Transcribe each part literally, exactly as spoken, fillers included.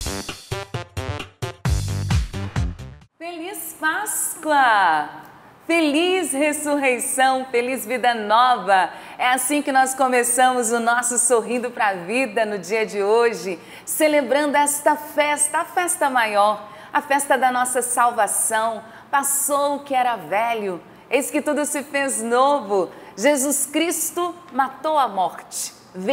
Feliz Páscoa! Feliz ressurreição, feliz vida nova. É assim que nós começamos o nosso Sorrindo para a Vida no dia de hoje, celebrando esta festa, a festa maior, a festa da nossa salvação. Passou o que era velho, eis que tudo se fez novo. Jesus Cristo matou a morte,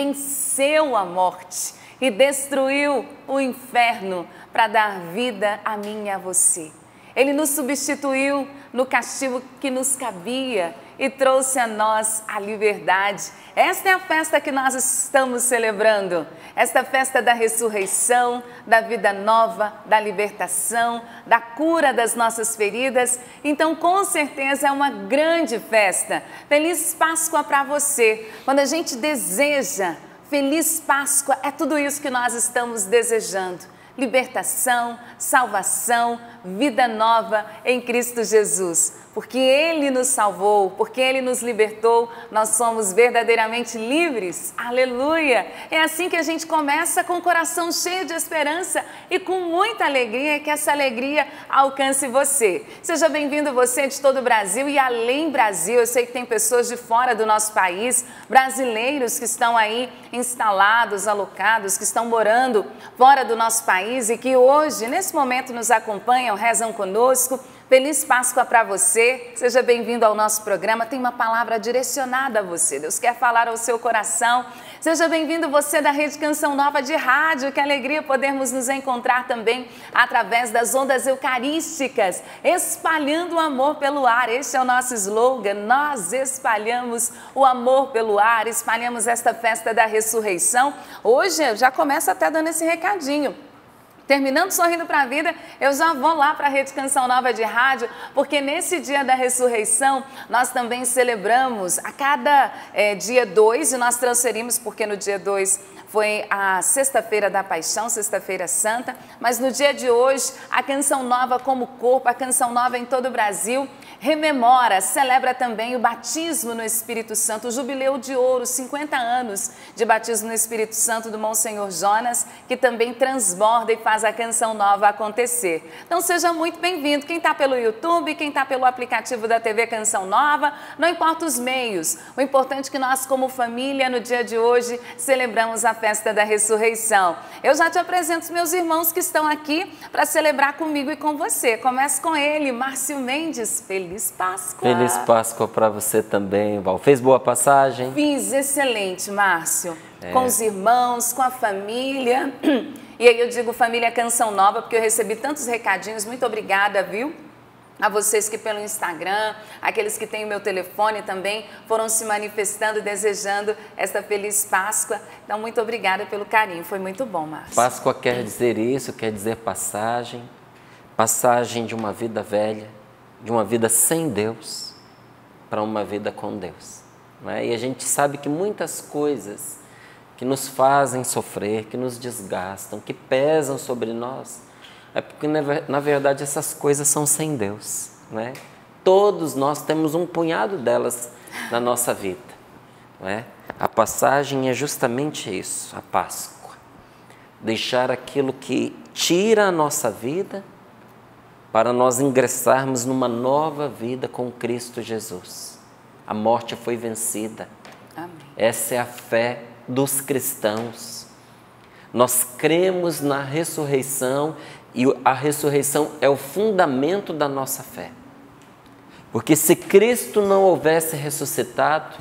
venceu a morte e destruiu o inferno para dar vida a mim e a você. Ele nos substituiu no castigo que nos cabia e trouxe a nós a liberdade. Esta é a festa que nós estamos celebrando. Esta festa da ressurreição, da vida nova, da libertação, da cura das nossas feridas. Então, com certeza, é uma grande festa. Feliz Páscoa para você. Quando a gente deseja Feliz Páscoa, é tudo isso que nós estamos desejando. Libertação, salvação, vida nova em Cristo Jesus. Porque Ele nos salvou, porque Ele nos libertou, nós somos verdadeiramente livres. Aleluia! É assim que a gente começa, com o coração cheio de esperança e com muita alegria, que essa alegria alcance você. Seja bem-vindo você de todo o Brasil e além Brasil. Eu sei que tem pessoas de fora do nosso país, brasileiros que estão aí instalados, alocados, que estão morando fora do nosso país e que hoje, nesse momento, nos acompanham, rezam conosco. Feliz Páscoa para você, seja bem-vindo ao nosso programa, tem uma palavra direcionada a você, Deus quer falar ao seu coração. Seja bem-vindo você da Rede Canção Nova de Rádio, que alegria podermos nos encontrar também através das ondas eucarísticas, espalhando o amor pelo ar. Este é o nosso slogan, nós espalhamos o amor pelo ar, espalhamos esta festa da ressurreição. Hoje eu já começo até dando esse recadinho. Terminando Sorrindo para a Vida, eu já vou lá para a Rede Canção Nova de Rádio, porque nesse dia da ressurreição, nós também celebramos a cada é, dia dois, e nós transferimos, porque no dia dois foi a sexta-feira da Paixão, sexta-feira santa, mas no dia de hoje, a Canção Nova como corpo, a Canção Nova em todo o Brasil, rememora, celebra também o batismo no Espírito Santo, o Jubileu de Ouro, cinquenta anos de batismo no Espírito Santo do Monsenhor Jonas, que também transborda e faz a Canção Nova acontecer. Então seja muito bem-vindo, quem está pelo YouTube, quem está pelo aplicativo da T V Canção Nova, não importa os meios, o importante é que nós como família no dia de hoje celebramos a festa da ressurreição. Eu já te apresento os meus irmãos que estão aqui para celebrar comigo e com você. Começo com ele, Márcio Mendes. Feliz Páscoa! Feliz Páscoa para você também, Val. Fez boa passagem? Fiz excelente, Márcio. É. Com os irmãos, com a família. E aí eu digo família Canção Nova, porque eu recebi tantos recadinhos. Muito obrigada, viu? A vocês que pelo Instagram, aqueles que têm o meu telefone também, foram se manifestando e desejando esta feliz Páscoa. Então, muito obrigada pelo carinho. Foi muito bom, Márcio. Páscoa quer dizer isso, quer dizer passagem. Passagem de uma vida velha, de uma vida sem Deus, para uma vida com Deus. Não é? E a gente sabe que muitas coisas que nos fazem sofrer, que nos desgastam, que pesam sobre nós, é porque, na verdade, essas coisas são sem Deus, né? Todos nós temos um punhado delas na nossa vida, não é? A passagem é justamente isso, a Páscoa. Deixar aquilo que tira a nossa vida para nós ingressarmos numa nova vida com Cristo Jesus. A morte foi vencida. Amém. Essa é a fé dos cristãos. Nós cremos na ressurreição e a ressurreição é o fundamento da nossa fé. Porque se Cristo não houvesse ressuscitado,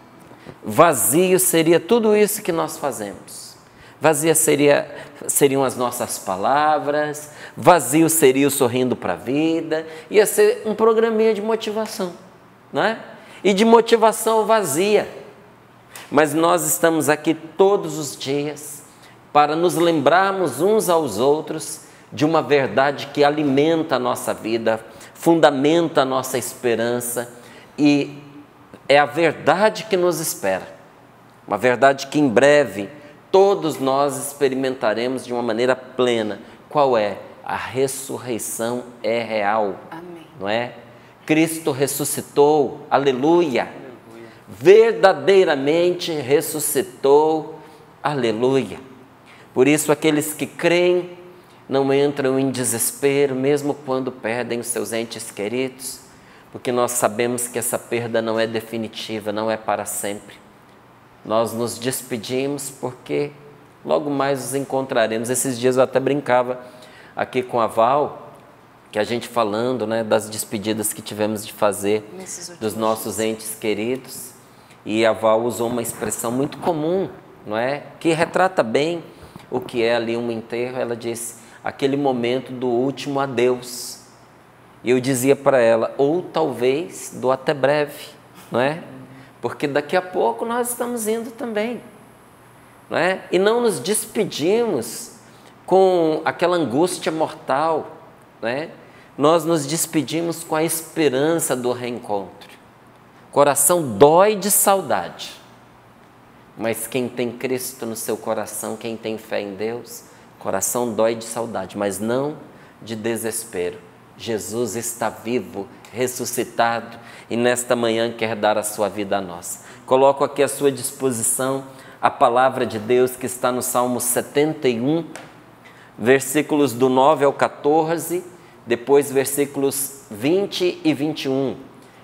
vazio seria tudo isso que nós fazemos. Vazia seria, seriam as nossas palavras, vazio seria o Sorrindo para a Vida, ia ser um programinha de motivação, não é? E de motivação vazia. Mas nós estamos aqui todos os dias para nos lembrarmos uns aos outros de uma verdade que alimenta a nossa vida, fundamenta a nossa esperança e é a verdade que nos espera. Uma verdade que em breve todos nós experimentaremos de uma maneira plena. Qual é? A ressurreição é real. Amém. Não é? Cristo ressuscitou, aleluia. aleluia. Verdadeiramente ressuscitou, aleluia. Por isso aqueles que creem não entram em desespero, mesmo quando perdem os seus entes queridos, porque nós sabemos que essa perda não é definitiva, não é para sempre. Nós nos despedimos porque logo mais os encontraremos. Esses dias eu até brincava aqui com a Val, que a gente falando, né, das despedidas que tivemos de fazer dos nossos entes queridos, e a Val usou uma expressão muito comum, não é? Que retrata bem o que é ali um enterro. Ela disse, aquele momento do último adeus. E eu dizia para ela, ou talvez do até breve, não é? Porque daqui a pouco nós estamos indo também, não é? E não nos despedimos com aquela angústia mortal, não é? Nós nos despedimos com a esperança do reencontro. Coração dói de saudade, mas quem tem Cristo no seu coração, quem tem fé em Deus, coração dói de saudade, mas não de desespero. Jesus está vivo, ressuscitado, e nesta manhã quer dar a sua vida a nós. Coloco aqui à sua disposição a palavra de Deus que está no Salmo setenta e um, versículos do nove ao quatorze, depois versículos vinte e vinte e um.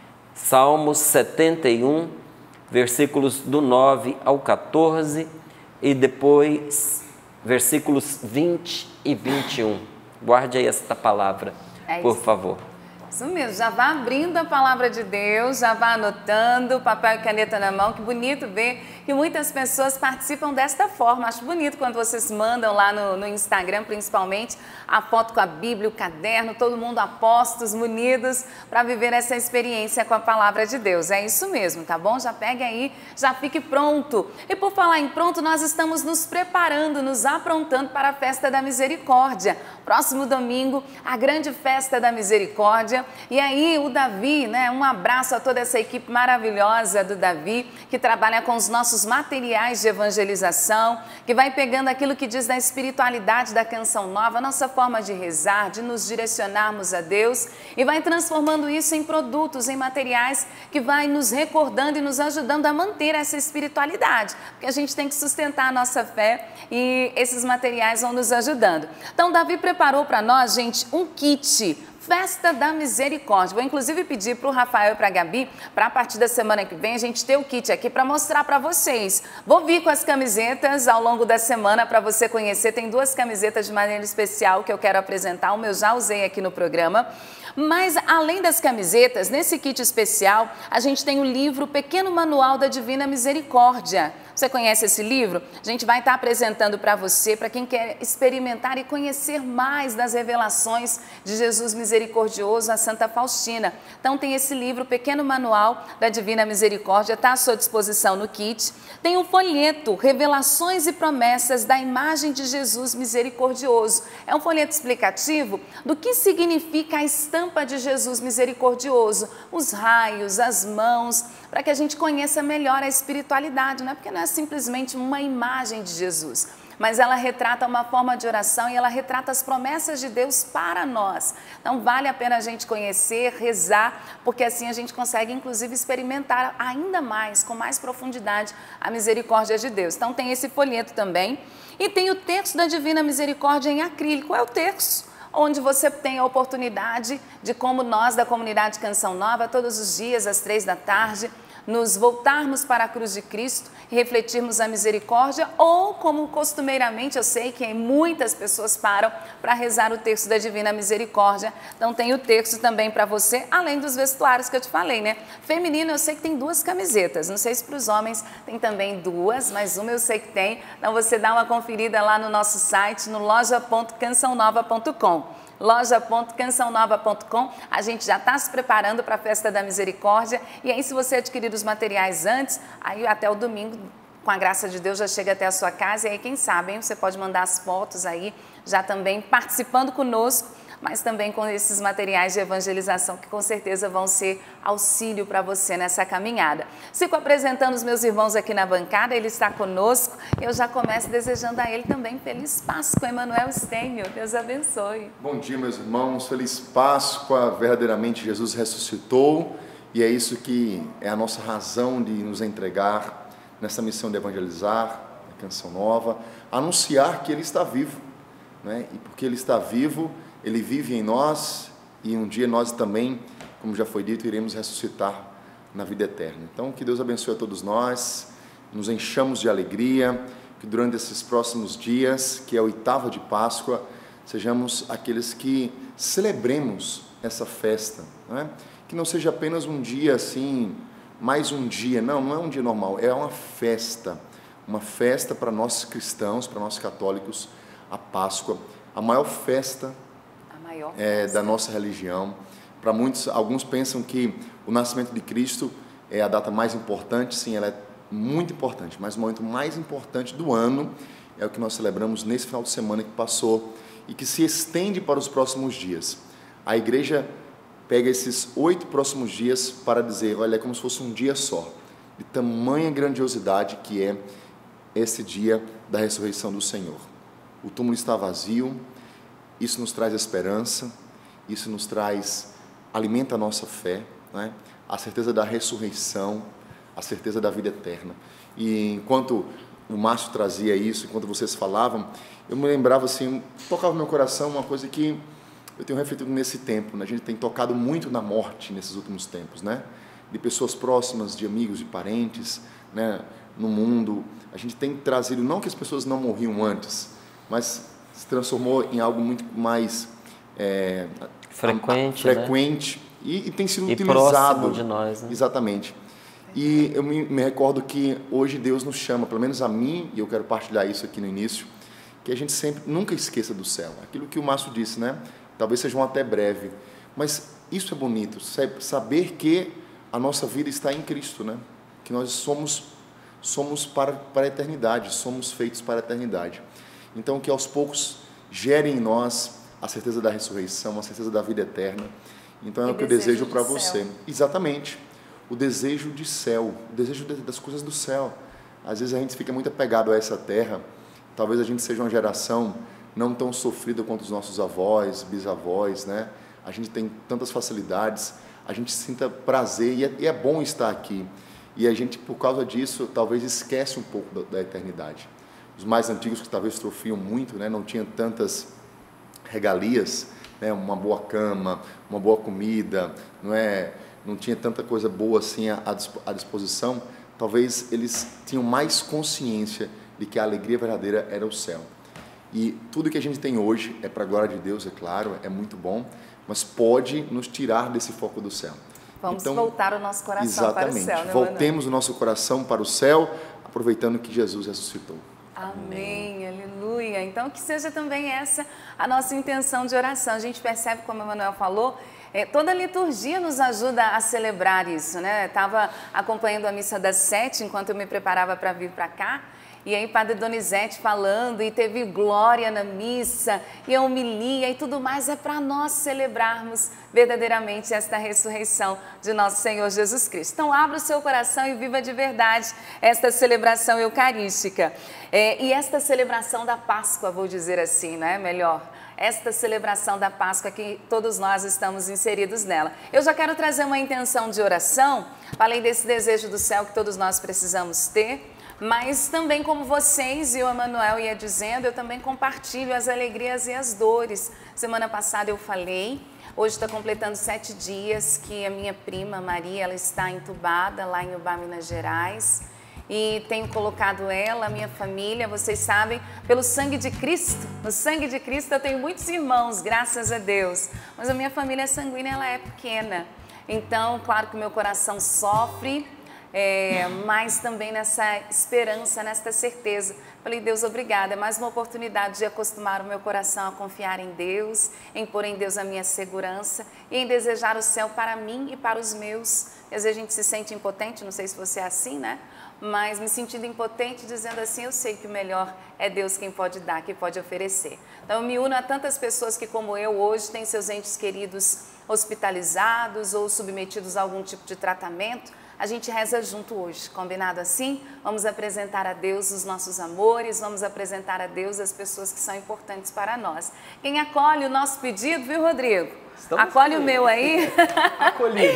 Salmos setenta e um, versículos do nove ao quatorze e depois versículos vinte e vinte e um. Guarde aí esta palavra, é por favor. Isso mesmo, já vá abrindo a palavra de Deus, já vá anotando, papel e caneta na mão. Que bonito ver que muitas pessoas participam desta forma. Acho bonito quando vocês mandam lá no, no Instagram, principalmente, a foto com a Bíblia, o caderno, todo mundo apostos, unidos, para viver essa experiência com a palavra de Deus. É isso mesmo, tá bom? Já pegue aí, já fique pronto. E por falar em pronto, nós estamos nos preparando, nos aprontando para a Festa da Misericórdia. Próximo domingo, a grande Festa da Misericórdia. E aí o Davi, né, um abraço a toda essa equipe maravilhosa do Davi, que trabalha com os nossos materiais de evangelização, que vai pegando aquilo que diz da espiritualidade da Canção Nova, a nossa forma de rezar, de nos direcionarmos a Deus, e vai transformando isso em produtos, em materiais que vai nos recordando e nos ajudando a manter essa espiritualidade, porque a gente tem que sustentar a nossa fé e esses materiais vão nos ajudando. Então Davi preparou para nós, gente, um kit Festa da Misericórdia. Vou inclusive pedir para o Rafael e para a Gabi, para a partir da semana que vem, a gente ter o kit aqui para mostrar para vocês. Vou vir com as camisetas ao longo da semana para você conhecer. Tem duas camisetas de maneira especial que eu quero apresentar. Uma eu já usei aqui no programa. Mas, além das camisetas, nesse kit especial, a gente tem o livro Pequeno Manual da Divina Misericórdia. Você conhece esse livro? A gente vai estar apresentando para você, para quem quer experimentar e conhecer mais das revelações de Jesus Misericordioso, a Santa Faustina. Então, tem esse livro, Pequeno Manual da Divina Misericórdia, está à sua disposição no kit. Tem um folheto, Revelações e Promessas da Imagem de Jesus Misericordioso. É um folheto explicativo do que significa a estampa de Jesus misericordioso, os raios, as mãos, para que a gente conheça melhor a espiritualidade, não é? Porque não é simplesmente uma imagem de Jesus, mas ela retrata uma forma de oração e ela retrata as promessas de Deus para nós. Então vale a pena a gente conhecer, rezar, porque assim a gente consegue inclusive experimentar ainda mais, com mais profundidade, a misericórdia de Deus. Então tem esse folheto também e tem o texto da Divina Misericórdia em acrílico. É o texto onde você tem a oportunidade de, como nós da comunidade Canção Nova, todos os dias às três da tarde, nos voltarmos para a cruz de Cristo e refletirmos a misericórdia, ou como costumeiramente eu sei que muitas pessoas param para rezar o texto da Divina Misericórdia. Então tem o texto também para você, além dos vestuários que eu te falei, né? Feminino eu sei que tem duas camisetas, não sei se para os homens tem também duas, mas uma eu sei que tem. Então você dá uma conferida lá no nosso site, no loja ponto canção nova ponto com. loja ponto canção nova ponto com. A gente já está se preparando para a Festa da Misericórdia. E aí, se você adquirir os materiais antes, aí até o domingo, com a graça de Deus, já chega até a sua casa. E aí, quem sabe, hein, você pode mandar as fotos aí, já também participando conosco, mas também com esses materiais de evangelização que com certeza vão ser auxílio para você nessa caminhada. Fico apresentando os meus irmãos aqui na bancada, ele está conosco. Eu já começo desejando a ele também feliz Páscoa, Emanuel Stênio. Deus abençoe. Bom dia, meus irmãos, feliz Páscoa. Verdadeiramente Jesus ressuscitou e é isso que é a nossa razão de nos entregar nessa missão de evangelizar a Canção Nova, anunciar que Ele está vivo. né? E porque Ele está vivo, Ele vive em nós, e um dia nós também, como já foi dito, iremos ressuscitar na vida eterna. Então, que Deus abençoe a todos nós, nos enchamos de alegria, que durante esses próximos dias, que é a oitava de Páscoa, sejamos aqueles que celebremos essa festa, não é? Que não seja apenas um dia assim, mais um dia, não, não é um dia normal, é uma festa, uma festa para nós cristãos, para nós católicos, a Páscoa, a maior festa, a maior é, festa. da nossa religião. Para muitos, alguns pensam que o nascimento de Cristo é a data mais importante, sim, ela é muito importante, mas o momento mais importante do ano é o que nós celebramos nesse final de semana que passou e que se estende para os próximos dias. A igreja pega esses oito próximos dias para dizer, olha, é como se fosse um dia só, de tamanha grandiosidade que é esse dia da ressurreição do Senhor. O túmulo está vazio, isso nos traz esperança, isso nos traz, alimenta a nossa fé, né? A certeza da ressurreição, a certeza da vida eterna. E enquanto o Márcio trazia isso, enquanto vocês falavam, eu me lembrava assim, tocava no meu coração uma coisa que eu tenho refletido nesse tempo, né? A gente tem tocado muito na morte nesses últimos tempos, né? De pessoas próximas, de amigos, de parentes, né? No mundo, a gente tem trazido, não que as pessoas não morriam antes, mas se transformou em algo muito mais é, frequente, a, a, frequente né? e, e tem sido e utilizado próximo de nós, né? Exatamente. E eu me, me recordo que hoje Deus nos chama, pelo menos a mim, e eu quero partilhar isso aqui no início, que a gente sempre, nunca esqueça do céu. Aquilo que o Márcio disse, né? Talvez seja um até breve, mas isso é bonito, saber que a nossa vida está em Cristo, né? Que nós somos, somos para, para a eternidade, somos feitos para a eternidade. Então, que aos poucos gerem em nós a certeza da ressurreição, a certeza da vida eterna. Então, é o que eu desejo para você. Exatamente. O desejo de céu, o desejo das coisas do céu. Às vezes a gente fica muito apegado a essa terra. Talvez a gente seja uma geração não tão sofrida quanto os nossos avós, bisavós, né? A gente tem tantas facilidades, a gente sinta prazer e é, e é bom estar aqui. E a gente, por causa disso, talvez esquece um pouco da, da eternidade. Os mais antigos que talvez sofriam muito, né? Não tinham tantas regalias, né? Uma boa cama, uma boa comida, não é? Não tinha tanta coisa boa assim à, à disposição. Talvez eles tinham mais consciência de que a alegria verdadeira era o céu. E tudo que a gente tem hoje é para a glória de Deus, é claro, é muito bom, mas pode nos tirar desse foco do céu. Vamos então, voltar o nosso coração exatamente, para o céu, né, voltemos o nosso coração para o céu, aproveitando que Jesus ressuscitou. Amém, aleluia. Então, que seja também essa a nossa intenção de oração. A gente percebe, como o Emanuel falou, é, toda a liturgia nos ajuda a celebrar isso, né? Estava acompanhando a missa das sete enquanto eu me preparava para vir para cá. E aí Padre Donizete falando, e teve glória na missa, e a homilia e tudo mais, é para nós celebrarmos verdadeiramente esta ressurreição de nosso Senhor Jesus Cristo. Então abra o seu coração e viva de verdade esta celebração eucarística. É, e esta celebração da Páscoa, vou dizer assim, né? Melhor, esta celebração da Páscoa que todos nós estamos inseridos nela. Eu já quero trazer uma intenção de oração, falei desse desejo do céu que todos nós precisamos ter, mas também como vocês e o Emanuel ia dizendo, eu também compartilho as alegrias e as dores. Semana passada eu falei, hoje está completando sete dias que a minha prima Maria, ela está entubada lá em Ubá, Minas Gerais. E tenho colocado ela, a minha família, vocês sabem, pelo sangue de Cristo. No sangue de Cristo eu tenho muitos irmãos, graças a Deus. Mas a minha família sanguínea, ela é pequena. Então, claro que o meu coração sofre, É, mas também nessa esperança, nesta certeza. Falei, Deus, obrigada, é mais uma oportunidade de acostumar o meu coração a confiar em Deus, em pôr em Deus a minha segurança e em desejar o céu para mim e para os meus. Às vezes a gente se sente impotente, não sei se você é assim, né? Mas me sentindo impotente, dizendo assim, eu sei que o melhor é Deus quem pode dar, quem pode oferecer. Então eu me uno a tantas pessoas que, como eu, hoje têm seus entes queridos hospitalizados ou submetidos a algum tipo de tratamento. A gente reza junto hoje, combinado assim? Vamos apresentar a Deus os nossos amores, vamos apresentar a Deus as pessoas que são importantes para nós. Quem acolhe o nosso pedido, viu, Rodrigo? Estamos acolhe aqui. O meu aí. Acolhido.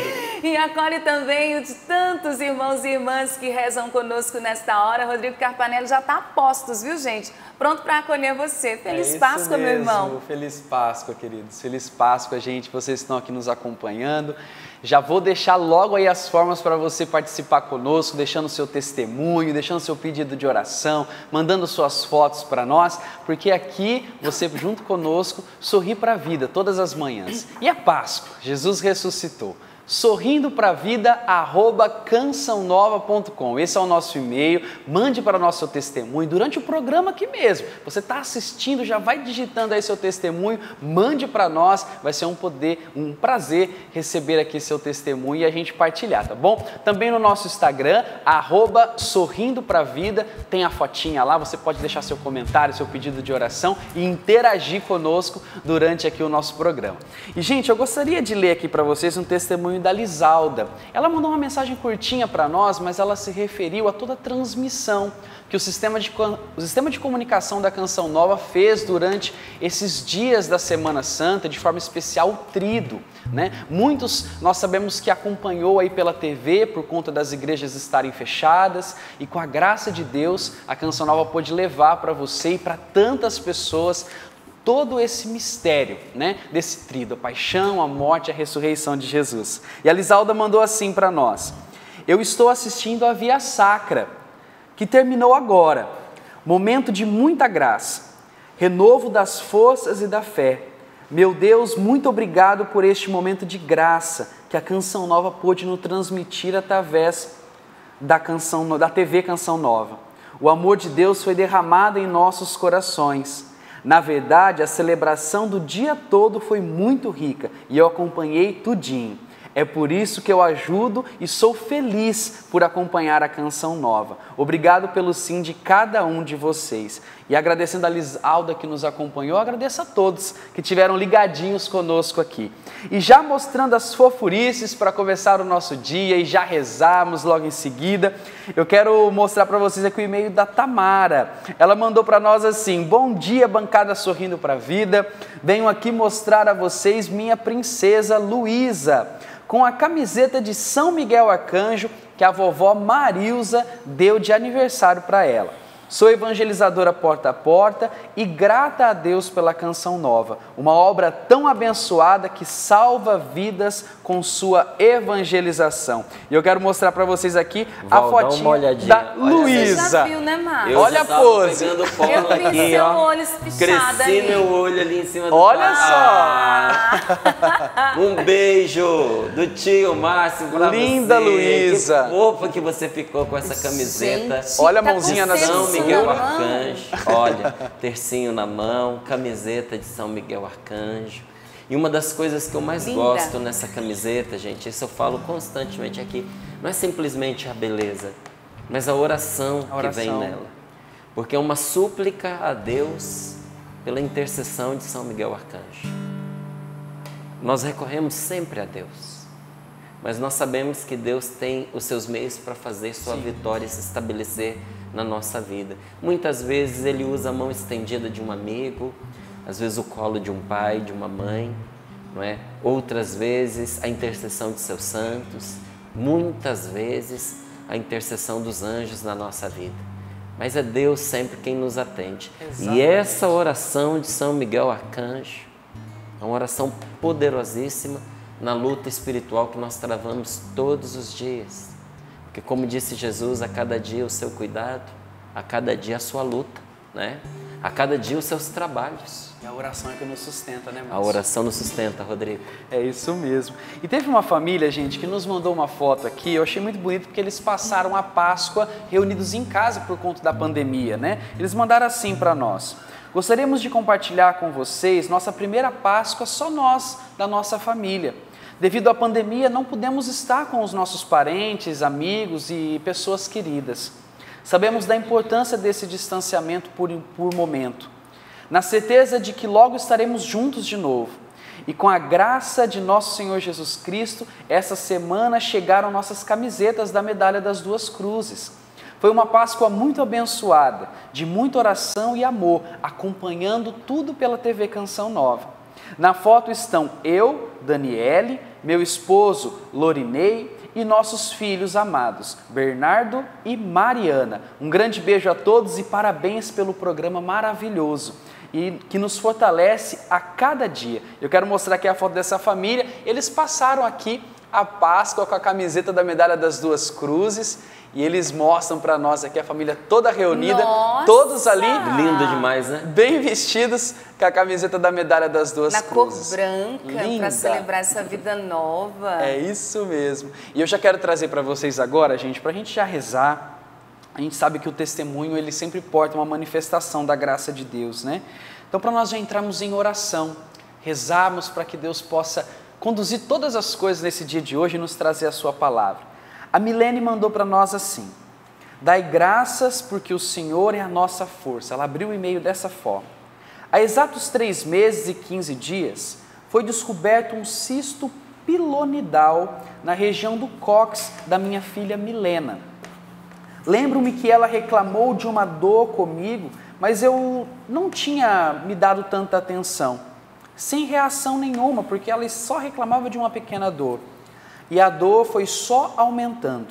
E acolhe também o de tantos irmãos e irmãs que rezam conosco nesta hora. Rodrigo Carpanelli já está a postos, viu, gente? Pronto para acolher você. Feliz é Páscoa, mesmo. meu irmão. Feliz Páscoa, queridos. Feliz Páscoa, gente. Vocês estão aqui nos acompanhando. Já vou deixar logo aí as formas para você participar conosco, deixando seu testemunho, deixando seu pedido de oração, mandando suas fotos para nós, porque aqui você, junto conosco, sorri para a vida todas as manhãs. E a Páscoa, Jesus ressuscitou. sorrindo para a vida arroba canção nova ponto com. Esse é o nosso e-mail. Mande para nós seu testemunho durante o programa aqui mesmo. Você está assistindo, já vai digitando aí seu testemunho, mande para nós. Vai ser um poder, um prazer receber aqui seu testemunho e a gente partilhar, tá bom? Também no nosso Instagram, arroba sorrindo para a vida, tem a fotinha lá. Você pode deixar seu comentário, seu pedido de oração e interagir conosco durante aqui o nosso programa. E gente, eu gostaria de ler aqui para vocês um testemunho da Lisalda. Ela mandou uma mensagem curtinha para nós, mas ela se referiu a toda a transmissão que o sistema, de, o sistema de comunicação da Canção Nova fez durante esses dias da Semana Santa, de forma especial o Tríduo, né? Muitos nós sabemos que acompanhou aí pela T V por conta das igrejas estarem fechadas e com a graça de Deus a Canção Nova pôde levar para você e para tantas pessoas todo esse mistério, né, desse tríduo, a paixão, a morte e a ressurreição de Jesus. E a Lisalda mandou assim para nós: eu estou assistindo a Via Sacra, que terminou agora, momento de muita graça, renovo das forças e da fé. Meu Deus, muito obrigado por este momento de graça que a Canção Nova pôde nos transmitir através da, canção, da T V Canção Nova. O amor de Deus foi derramado em nossos corações. Na verdade, a celebração do dia todo foi muito rica e eu acompanhei tudinho. É por isso que eu ajudo e sou feliz por acompanhar a Canção Nova. Obrigado pelo sim de cada um de vocês. E agradecendo a Lisalda que nos acompanhou, agradeço a todos que tiveram ligadinhos conosco aqui. E já mostrando as fofurices para começar o nosso dia e já rezarmos logo em seguida, eu quero mostrar para vocês aqui o e-mail da Tamara. Ela mandou para nós assim: bom dia, bancada Sorrindo para a Vida. Venho aqui mostrar a vocês minha princesa Luísa, com a camiseta de São Miguel Arcanjo que a vovó Marilza deu de aniversário para ela. Sou evangelizadora porta a porta e grata a Deus pela Canção Nova, uma obra tão abençoada que salva vidas com sua evangelização. E eu quero mostrar para vocês aqui Val, a fotinha da Luísa. Você já viu, né, Márcio? Olha a pose. Pegando foto Eu vi aqui, seu ó. olho espichado Cresci ali. meu olho ali em cima do Olha só. Um beijo do tio Márcio pra Linda você. Luísa. Que fofa que você ficou com essa camiseta. Gente, Olha a tá mãozinha na com São senso Miguel na mão. Arcanjo, olha, tercinho na mão, camiseta de São Miguel Arcanjo. E uma das coisas que eu mais Linda. gosto nessa camiseta, gente, isso eu falo constantemente aqui, não é simplesmente a beleza, mas a oração, A oração. que vem nela. Porque é uma súplica a Deus pela intercessão de São Miguel Arcanjo. Nós recorremos sempre a Deus, mas nós sabemos que Deus tem os seus meios para fazer sua Sim. vitória se estabelecer na nossa vida. Muitas vezes Ele usa a mão estendida de um amigo, às vezes o colo de um pai, de uma mãe, não é? Outras vezes a intercessão de seus santos, muitas vezes a intercessão dos anjos na nossa vida. Mas é Deus sempre quem nos atende. Exatamente. E essa oração de São Miguel Arcanjo é uma oração poderosíssima na luta espiritual que nós travamos todos os dias. Porque como disse Jesus, a cada dia o seu cuidado, a cada dia a sua luta, né? A cada dia os seus trabalhos. E a oração é que nos sustenta, né, Márcio? A oração nos sustenta, Rodrigo. É isso mesmo. E teve uma família, gente, que nos mandou uma foto aqui, eu achei muito bonito porque eles passaram a Páscoa reunidos em casa por conta da pandemia, né? Eles mandaram assim para nós: gostaríamos de compartilhar com vocês nossa primeira Páscoa, só nós, da nossa família. Devido à pandemia, não pudemos estar com os nossos parentes, amigos e pessoas queridas. Sabemos da importância desse distanciamento por, por momento, na certeza de que logo estaremos juntos de novo. E com a graça de nosso Senhor Jesus Cristo, essa semana chegaram nossas camisetas da Medalha das Duas Cruzes. Foi uma Páscoa muito abençoada, de muita oração e amor, acompanhando tudo pela T V Canção Nova. Na foto estão eu, Daniele, meu esposo, Lorinei, e nossos filhos amados, Bernardo e Mariana. Um grande beijo a todos e parabéns pelo programa maravilhoso e que nos fortalece a cada dia. Eu quero mostrar aqui a foto dessa família. Eles passaram aqui a Páscoa com a camiseta da Medalha das Duas Cruzes e eles mostram para nós aqui a família toda reunida, Nossa! todos ali, Lindo demais, né? bem vestidos com a camiseta da Medalha das Duas Na Cruzes. cor branca, Linda. para celebrar essa vida nova. É isso mesmo. E eu já quero trazer para vocês agora, gente, para a gente já rezar. A gente sabe que o testemunho, ele sempre porta uma manifestação da graça de Deus, né? Então, para nós já entrarmos em oração, rezarmos para que Deus possa conduzir todas as coisas nesse dia de hoje e nos trazer a sua palavra. A Milene mandou para nós assim: dai graças porque o Senhor é a nossa força. Ela abriu o e-mail dessa forma. Há exatos três meses e quinze dias, foi descoberto um cisto pilonidal na região do cóccix da minha filha Milena. Lembro-me que ela reclamou de uma dor comigo, mas eu não tinha me dado tanta atenção. Sem reação nenhuma, porque ela só reclamava de uma pequena dor. E a dor foi só aumentando.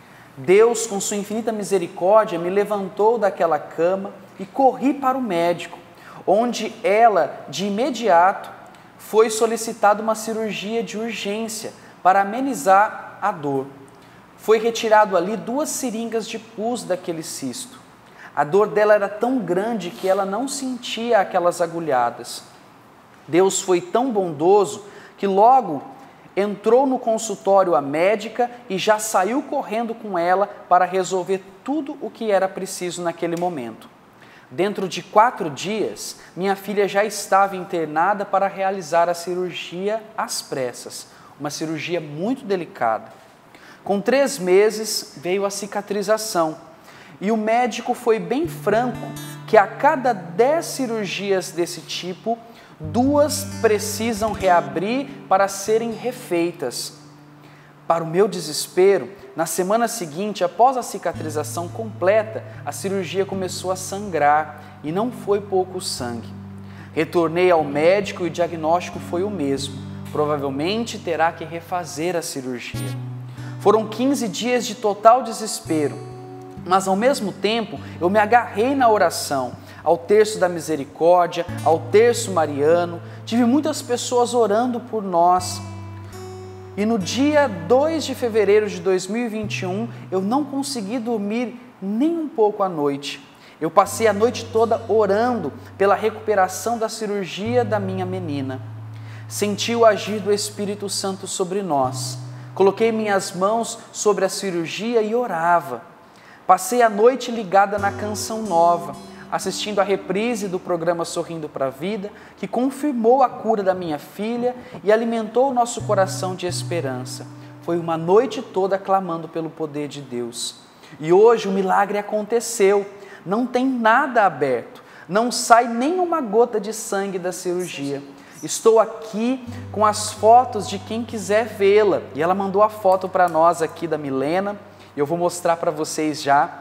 Deus, com sua infinita misericórdia, me levantou daquela cama e corri para o médico, onde ela, de imediato, foi solicitada uma cirurgia de urgência para amenizar a dor. Foi retirado ali duas seringas de pus daquele cisto. A dor dela era tão grande que ela não sentia aquelas agulhadas. Deus foi tão bondoso que logo entrou no consultório a médica e já saiu correndo com ela para resolver tudo o que era preciso naquele momento. Dentro de quatro dias, minha filha já estava internada para realizar a cirurgia às pressas, uma cirurgia muito delicada. Com três meses veio a cicatrização e o médico foi bem franco que a cada dez cirurgias desse tipo, duas precisam reabrir para serem refeitas. Para o meu desespero, na semana seguinte, após a cicatrização completa, a cirurgia começou a sangrar e não foi pouco sangue. Retornei ao médico e o diagnóstico foi o mesmo. Provavelmente terá que refazer a cirurgia. Foram quinze dias de total desespero, mas ao mesmo tempo eu me agarrei na oração, ao terço da misericórdia, ao terço mariano. Tive muitas pessoas orando por nós. E no dia dois de fevereiro de dois mil e vinte e um, eu não consegui dormir nem um pouco à noite. Eu passei a noite toda orando pela recuperação da cirurgia da minha menina. Senti o agir do Espírito Santo sobre nós. Coloquei minhas mãos sobre a cirurgia e orava. Passei a noite ligada na Canção Nova, assistindo a reprise do programa Sorrindo para a Vida, que confirmou a cura da minha filha e alimentou o nosso coração de esperança. Foi uma noite toda clamando pelo poder de Deus. E hoje o milagre aconteceu. Não tem nada aberto, não sai nem uma gota de sangue da cirurgia. Estou aqui com as fotos de quem quiser vê-la. E ela mandou a foto para nós aqui da Milena. Eu vou mostrar para vocês já.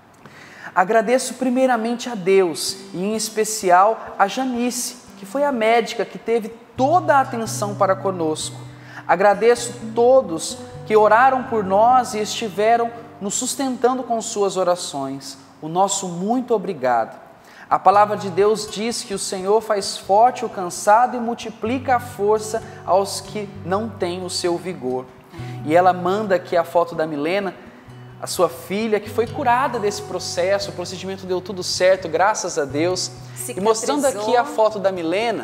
Agradeço primeiramente a Deus e em especial a Janice, que foi a médica que teve toda a atenção para conosco. Agradeço todos que oraram por nós e estiveram nos sustentando com suas orações. O nosso muito obrigado. A palavra de Deus diz que o Senhor faz forte o cansado e multiplica a força aos que não têm o seu vigor. E ela manda aqui a foto da Milena, a sua filha, que foi curada desse processo, o procedimento deu tudo certo, graças a Deus. E mostrando aqui a foto da Milena,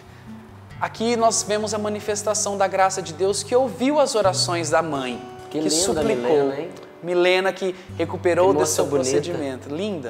aqui nós vemos a manifestação da graça de Deus que ouviu as orações da mãe, que, que linda, suplicou. Milena, hein? Milena que recuperou que desse seu bonita. procedimento. Linda.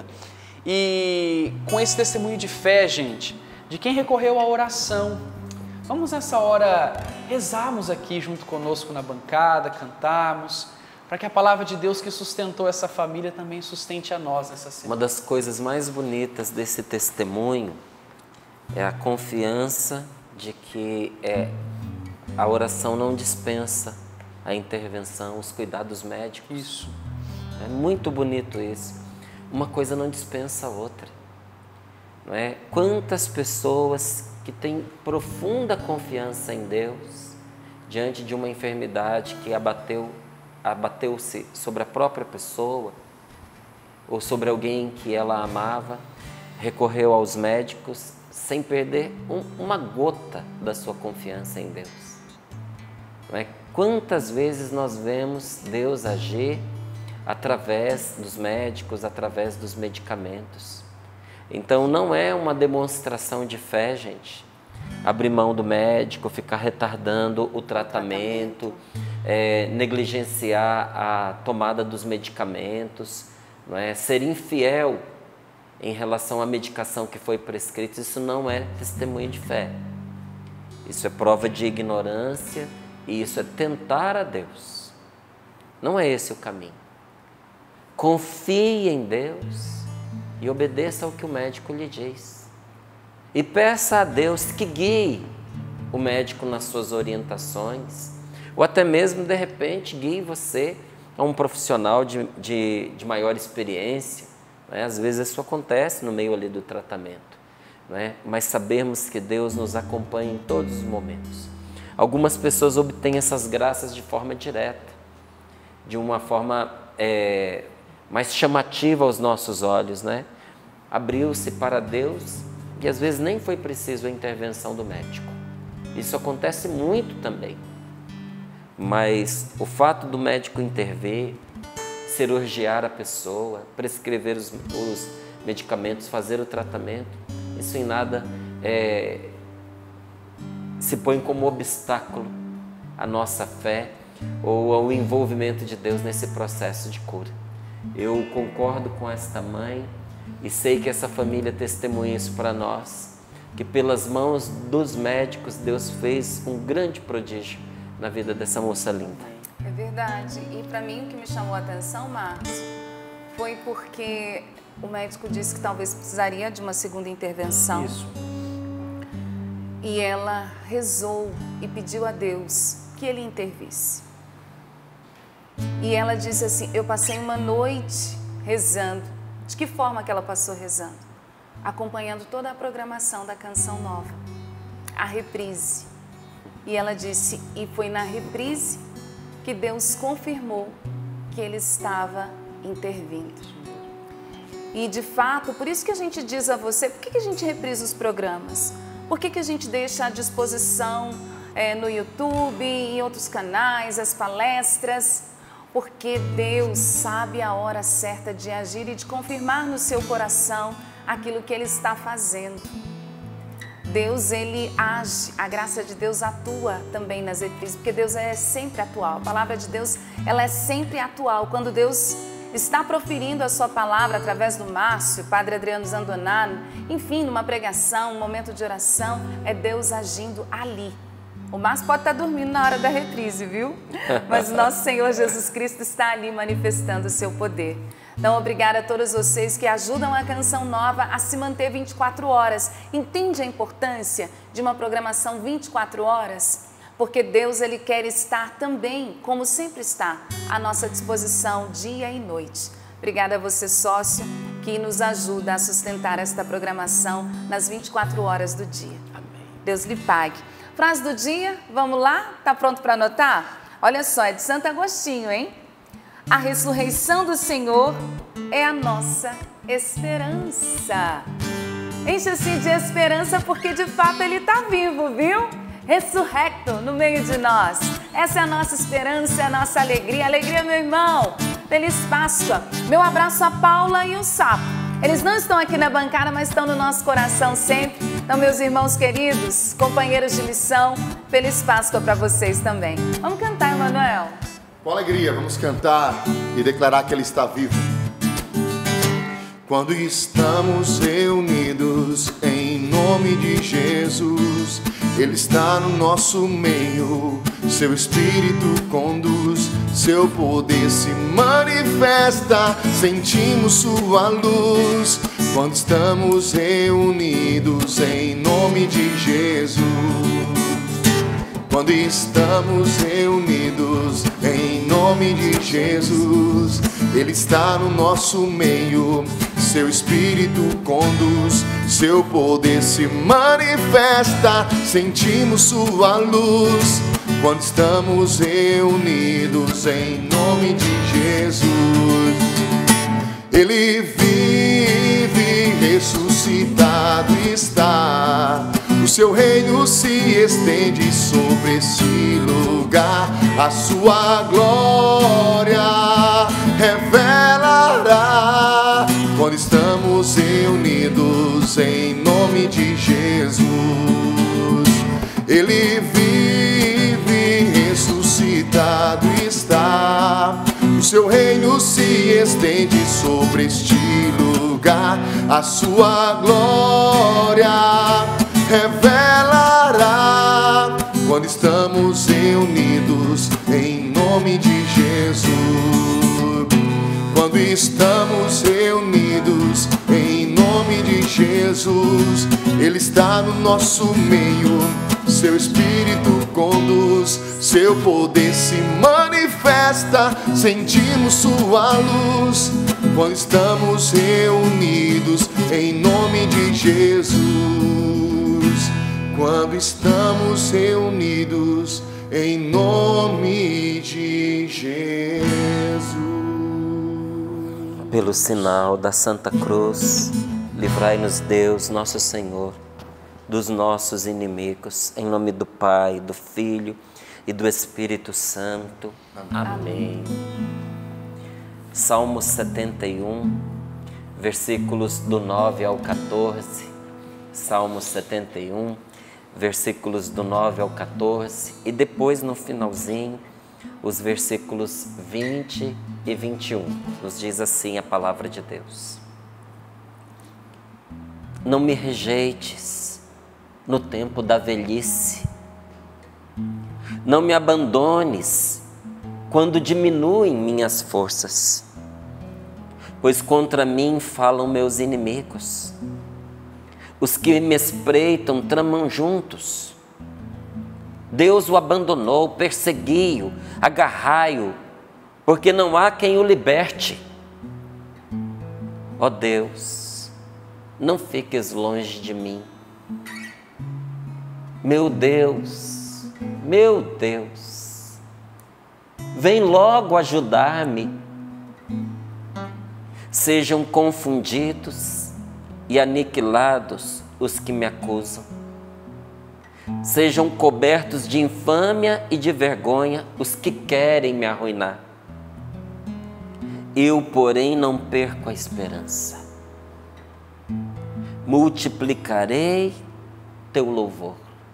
E com esse testemunho de fé, gente, de quem recorreu à oração, vamos nessa hora rezarmos aqui junto conosco na bancada, cantarmos, para que a palavra de Deus que sustentou essa família também sustente a nós nessa semana. Uma das coisas mais bonitas desse testemunho é a confiança de que é, a oração não dispensa a intervenção, os cuidados médicos. Isso. É muito bonito isso. Uma coisa não dispensa a outra. Não é? Quantas pessoas que tem profunda confiança em Deus, diante de uma enfermidade que abateu, abateu-se sobre a própria pessoa, ou sobre alguém que ela amava, recorreu aos médicos sem perder um, uma gota da sua confiança em Deus. Não é? Quantas vezes nós vemos Deus agir através dos médicos, através dos medicamentos? Então não é uma demonstração de fé, gente, abrir mão do médico, ficar retardando o tratamento, é, negligenciar a tomada dos medicamentos, não é? Ser infiel em relação à medicação que foi prescrita. Isso não é testemunho de fé. Isso é prova de ignorância e isso é tentar a Deus. Não é esse o caminho. Confie em Deus e obedeça ao que o médico lhe diz. E peça a Deus que guie o médico nas suas orientações, ou até mesmo, de repente, guie você a um profissional de, de, de maior experiência. Não é? Às vezes isso acontece no meio ali do tratamento, não é? Mas sabemos que Deus nos acompanha em todos os momentos. Algumas pessoas obtêm essas graças de forma direta, de uma forma é, mais chamativa aos nossos olhos, né? Abriu-se para Deus e às vezes nem foi preciso a intervenção do médico. Isso acontece muito também. Mas o fato do médico intervir, cirurgiar a pessoa, prescrever os, os medicamentos, fazer o tratamento, isso em nada é, se põe como obstáculo à nossa fé ou ao envolvimento de Deus nesse processo de cura. Eu concordo com esta mãe e sei que essa família testemunha isso para nós, que pelas mãos dos médicos Deus fez um grande prodígio na vida dessa moça linda. É verdade. E para mim o que me chamou a atenção, Marcos, foi porque o médico disse que talvez precisaria de uma segunda intervenção. Isso. E ela rezou e pediu a Deus que Ele intervisse. E ela disse assim, eu passei uma noite rezando. De que forma que ela passou rezando? Acompanhando toda a programação da Canção Nova, a reprise. E ela disse, e foi na reprise que Deus confirmou que Ele estava intervindo. E de fato, por isso que a gente diz a você, por que que a gente reprisa os programas? Por que que a gente deixa à disposição é, no YouTube, em outros canais, as palestras? Porque Deus sabe a hora certa de agir e de confirmar no seu coração aquilo que Ele está fazendo. Deus, Ele age, a graça de Deus atua também nas reprises, porque Deus é sempre atual. A palavra de Deus, ela é sempre atual. Quando Deus está proferindo a sua palavra através do Márcio, Padre Adriano Zandonaro, enfim, numa pregação, um momento de oração, é Deus agindo ali. O Márcio pode estar dormindo na hora da reprise, viu? Mas o nosso Senhor Jesus Cristo está ali manifestando o seu poder. Então, obrigada a todos vocês que ajudam a Canção Nova a se manter vinte e quatro horas. Entende a importância de uma programação vinte e quatro horas? Porque Deus, Ele quer estar também, como sempre está, à nossa disposição dia e noite. Obrigada a você, sócio, que nos ajuda a sustentar esta programação nas vinte e quatro horas do dia. Amém. Deus lhe pague. Frase do dia, vamos lá? Tá pronto para anotar? Olha só, é de Santo Agostinho, hein? A ressurreição do Senhor é a nossa esperança. Encha-se de esperança porque de fato Ele está vivo, viu? Ressurrecto no meio de nós. Essa é a nossa esperança, é a nossa alegria. Alegria, meu irmão. Feliz Páscoa. Meu abraço a Paula e o Sapo. Eles não estão aqui na bancada, mas estão no nosso coração sempre. Então, meus irmãos queridos, companheiros de lição, feliz Páscoa para vocês também. Vamos cantar, Emanuel? Com alegria, vamos cantar e declarar que Ele está vivo. Quando estamos reunidos em nome de Jesus, Ele está no nosso meio, seu Espírito conduz, seu poder se manifesta, sentimos sua luz. Quando estamos reunidos em nome de Jesus, quando estamos reunidos em nome de Jesus, Ele está no nosso meio, seu Espírito conduz, seu poder se manifesta, sentimos sua luz quando estamos reunidos em nome de Jesus. Ele vive, ressuscitado está, o seu reino se estende sobre este lugar, a sua glória revelará quando estamos reunidos em nome de Jesus. Ele vive, ressuscitado está, o seu reino se estende sobre este lugar, a sua glória revelará quando estamos reunidos em nome de Jesus. Quando estamos reunidos em nome de Jesus, Ele está no nosso meio, seu Espírito conduz, seu poder se manifesta, sentimos sua luz quando estamos reunidos em nome de Jesus. Quando estamos reunidos em nome de Jesus. Pelo sinal da Santa Cruz, livrai-nos Deus, nosso Senhor, dos nossos inimigos, em nome do Pai, do Filho e do Espírito Santo. Amém. Amém. Salmo setenta e um, versículos do nove ao quatorze. Salmo setenta e um, versículos do nove ao quatorze. E depois, no finalzinho, os versículos vinte e vinte e um. Nos diz assim a palavra de Deus: não me rejeites no tempo da velhice, não me abandones quando diminuem minhas forças, pois contra mim falam meus inimigos, os que me espreitam tramam juntos. Deus o abandonou, persegui-o, agarrai-o, porque não há quem o liberte. Ó Deus, não fiques longe de mim. Meu Deus, meu Deus, vem logo ajudar-me. Sejam confundidos e aniquilados os que me acusam. Sejam cobertos de infâmia e de vergonha os que querem me arruinar. Eu, porém, não perco a esperança. Multiplicarei teu louvor.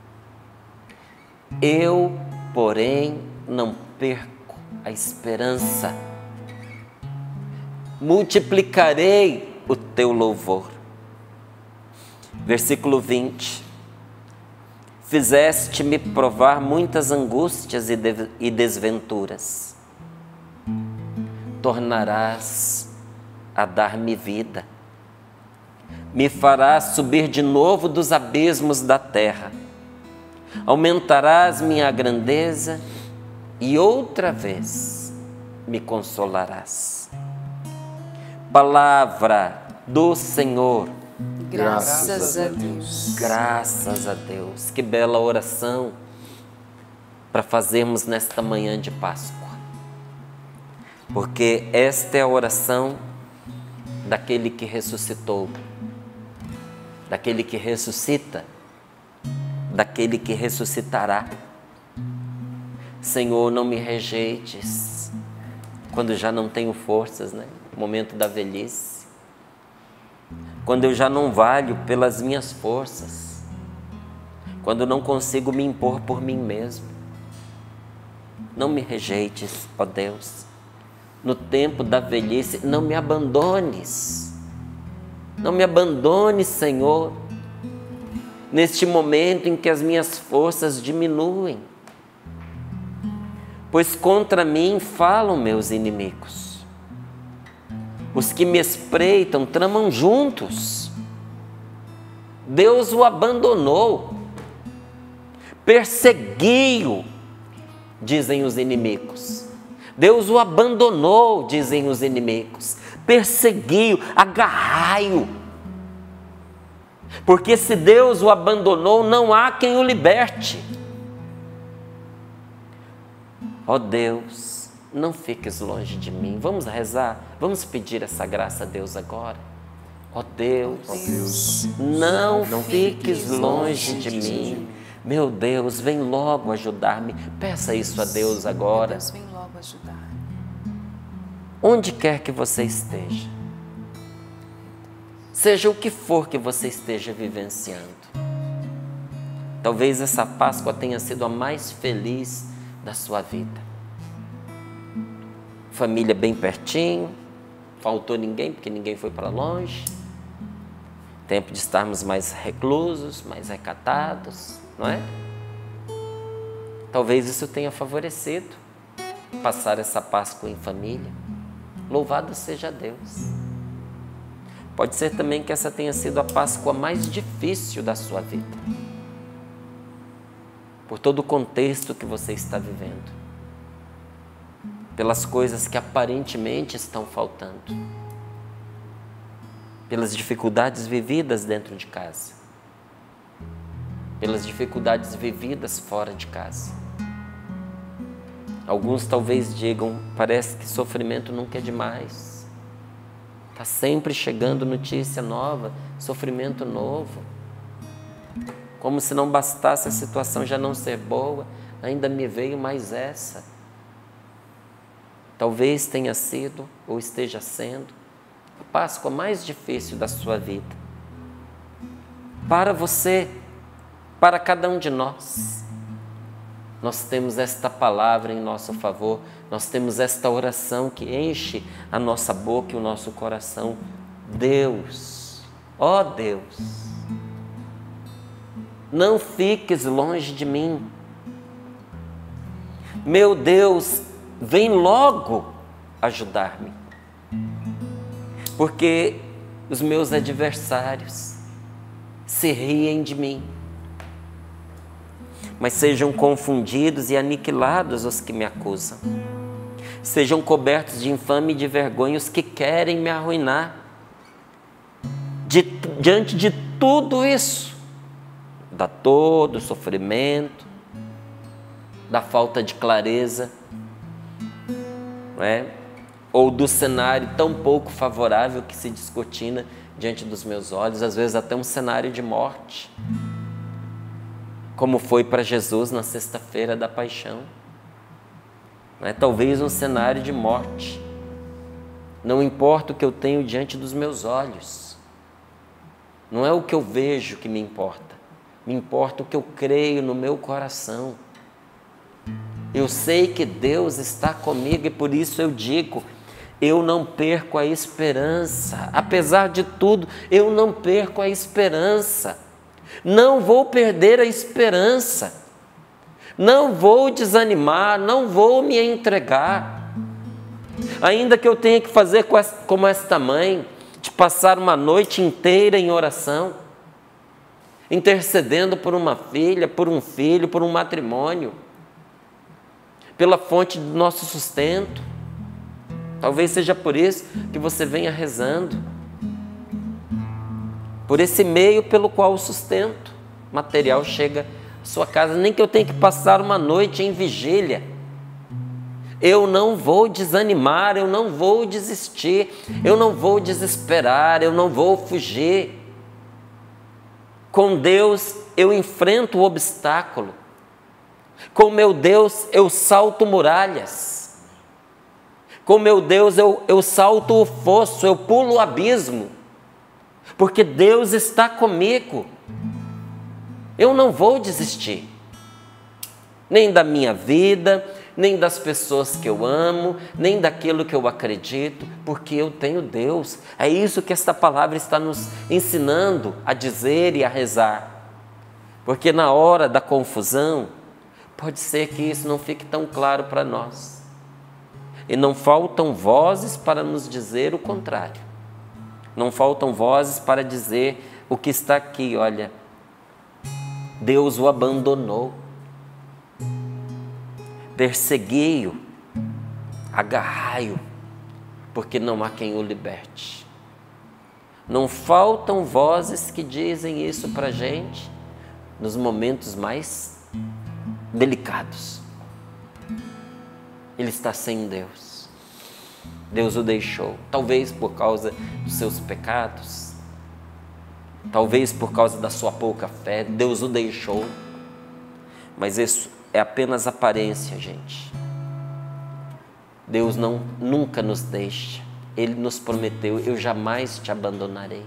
Eu, porém, não perco a esperança. Multiplicarei o teu louvor. Versículo vinte. Fizeste-me provar muitas angústias e, de, e desventuras. Tornarás a dar-me vida. Me farás subir de novo dos abismos da terra. Aumentarás minha grandeza e outra vez me consolarás. Palavra do Senhor. Graças a Deus. Graças a Deus. Que bela oração para fazermos nesta manhã de Páscoa. Porque esta é a oração daquele que ressuscitou, daquele que ressuscita, daquele que ressuscitará. Senhor, não me rejeites quando já não tenho forças, né? No momento da velhice. Quando eu já não valho pelas minhas forças, quando não consigo me impor por mim mesmo. Não me rejeites, ó Deus, no tempo da velhice, não me abandones, não me abandones, Senhor, neste momento em que as minhas forças diminuem, pois contra mim falam meus inimigos. Os que me espreitam tramam juntos. Deus o abandonou, persegui-o, dizem os inimigos. Deus o abandonou, dizem os inimigos. Perseguiu, agarrai-o. Porque se Deus o abandonou, não há quem o liberte. Ó Deus, não fiques longe de mim. Vamos rezar, vamos pedir essa graça a Deus agora. Ó Deus, Ó Deus, não, não fiques longe de mim. Meu Deus, vem logo ajudar-me. Peça isso a Deus agora. Deus, vem logo ajudar. Onde quer que você esteja, seja o que for que você esteja vivenciando, talvez essa Páscoa tenha sido a mais feliz da sua vida. Família bem pertinho, faltou ninguém porque ninguém foi para longe. Tempo de estarmos mais reclusos, mais recatados, não é? Talvez isso tenha favorecido passar essa Páscoa em família. Louvado seja Deus. Pode ser também que essa tenha sido a Páscoa mais difícil da sua vida, por todo o contexto que você está vivendo, pelas coisas que aparentemente estão faltando, pelas dificuldades vividas dentro de casa, pelas dificuldades vividas fora de casa. Alguns talvez digam, parece que sofrimento nunca é demais. Está sempre chegando notícia nova, sofrimento novo. Como se não bastasse a situação já não ser boa, ainda me veio mais essa. Talvez tenha sido, ou esteja sendo, a Páscoa mais difícil da sua vida. Para você, para cada um de nós. Nós temos esta palavra em nosso favor, nós temos esta oração que enche a nossa boca e o nosso coração. Deus, ó Deus, não fiques longe de mim. Meu Deus, vem logo ajudar-me, porque os meus adversários se riem de mim. Mas sejam confundidos e aniquilados os que me acusam. Sejam cobertos de infame e de vergonha os que querem me arruinar. De, diante de tudo isso, da dor, do sofrimento, da falta de clareza, não é? Ou do cenário tão pouco favorável que se descortina diante dos meus olhos, às vezes até um cenário de morte, como foi para Jesus na sexta-feira da paixão. Não é? Talvez um cenário de morte. Não importa o que eu tenho diante dos meus olhos. Não é o que eu vejo que me importa. Me importa o que eu creio no meu coração. Eu sei que Deus está comigo e por isso eu digo, eu não perco a esperança. Apesar de tudo, eu não perco a esperança. Não vou perder a esperança, não vou desanimar, não vou me entregar. Ainda que eu tenha que fazer como esta mãe, de passar uma noite inteira em oração, intercedendo por uma filha, por um filho, por um matrimônio, pela fonte do nosso sustento. Talvez seja por isso que você venha rezando, por esse meio pelo qual o sustento material chega à sua casa. Nem que eu tenha que passar uma noite em vigília, eu não vou desanimar, eu não vou desistir, eu não vou desesperar, eu não vou fugir. Com Deus eu enfrento o obstáculo, com meu Deus eu salto muralhas, com meu Deus eu, eu salto o fosso, eu pulo o abismo, porque Deus está comigo. Eu não vou desistir, nem da minha vida, nem das pessoas que eu amo, nem daquilo que eu acredito, porque eu tenho Deus. É isso que esta palavra está nos ensinando a dizer e a rezar. Porque na hora da confusão, pode ser que isso não fique tão claro para nós. E não faltam vozes para nos dizer o contrário. Não faltam vozes para dizer o que está aqui, olha, Deus o abandonou. Persegui-o, agarrai-o, porque não há quem o liberte. Não faltam vozes que dizem isso para a gente nos momentos mais delicados. Ele está sem Deus. Deus o deixou, talvez por causa dos seus pecados, talvez por causa da sua pouca fé. Deus o deixou, mas isso é apenas aparência, gente. Deus não, nunca nos deixa. Ele nos prometeu: eu jamais te abandonarei.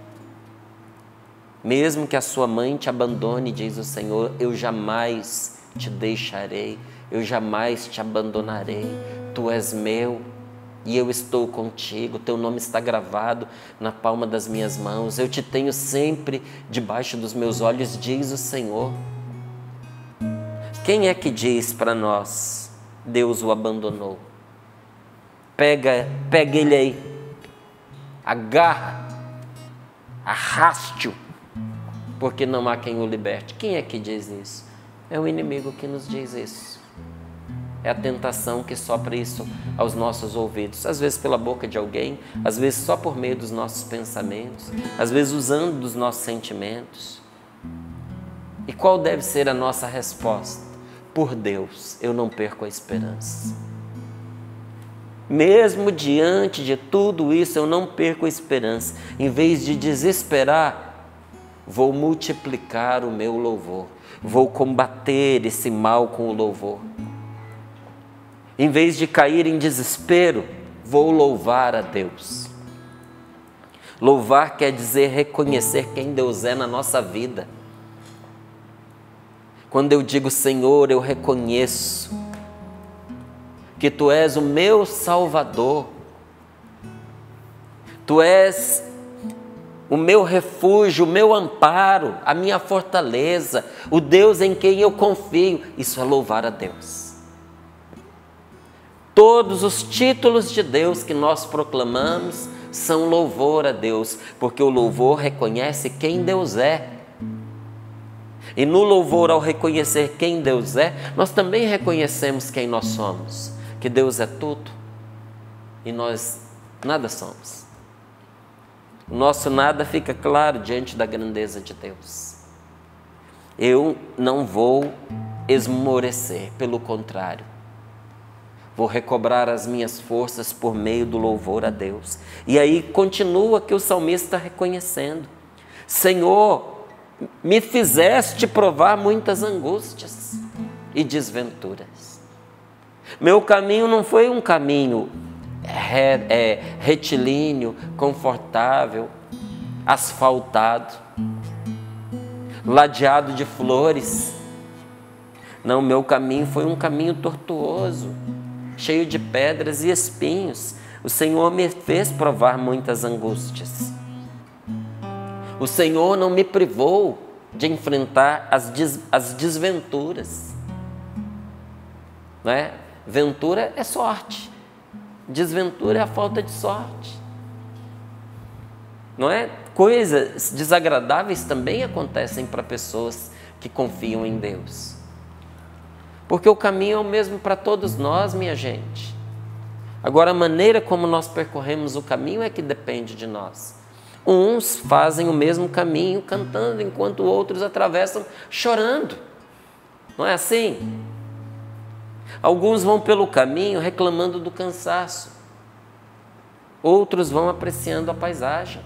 Mesmo que a sua mãe te abandone, diz o Senhor, eu jamais te deixarei, eu jamais te abandonarei. Tu és meu e eu estou contigo, teu nome está gravado na palma das minhas mãos, eu te tenho sempre debaixo dos meus olhos, diz o Senhor. Quem é que diz para nós, Deus o abandonou? Pega, pega ele aí, agarra, arraste-o, porque não há quem o liberte. Quem é que diz isso? É o inimigo que nos diz isso. É a tentação que sopra isso aos nossos ouvidos, às vezes pela boca de alguém, às vezes só por meio dos nossos pensamentos, às vezes usando dos nossos sentimentos. E qual deve ser a nossa resposta? Por Deus, eu não perco a esperança. Mesmo diante de tudo isso, eu não perco a esperança. Em vez de desesperar, vou multiplicar o meu louvor. Vou combater esse mal com o louvor. Em vez de cair em desespero, vou louvar a Deus. Louvar quer dizer reconhecer quem Deus é na nossa vida. Quando eu digo, Senhor, eu reconheço que Tu és o meu Salvador, Tu és o meu refúgio, o meu amparo, a minha fortaleza, o Deus em quem eu confio. Isso é louvar a Deus. Todos os títulos de Deus que nós proclamamos são louvor a Deus, porque o louvor reconhece quem Deus é. E no louvor, ao reconhecer quem Deus é, nós também reconhecemos quem nós somos, que Deus é tudo e nós nada somos. O nosso nada fica claro diante da grandeza de Deus. Eu não vou esmorecer, pelo contrário, vou recobrar as minhas forças por meio do louvor a Deus. E aí continua que o salmista está reconhecendo: Senhor, me fizeste provar muitas angústias e desventuras. Meu caminho não foi um caminho re, é, retilíneo, confortável, asfaltado, ladeado de flores. Não, meu caminho foi um caminho tortuoso, cheio de pedras e espinhos. O Senhor me fez provar muitas angústias. O Senhor não me privou de enfrentar as, des, as desventuras. Não é? Ventura é sorte, desventura é a falta de sorte. Não é? Coisas desagradáveis também acontecem para pessoas que confiam em Deus. Porque o caminho é o mesmo para todos nós, minha gente. Agora, a maneira como nós percorremos o caminho é que depende de nós. Uns fazem o mesmo caminho cantando, enquanto outros atravessam chorando. Não é assim? Alguns vão pelo caminho reclamando do cansaço. Outros vão apreciando a paisagem.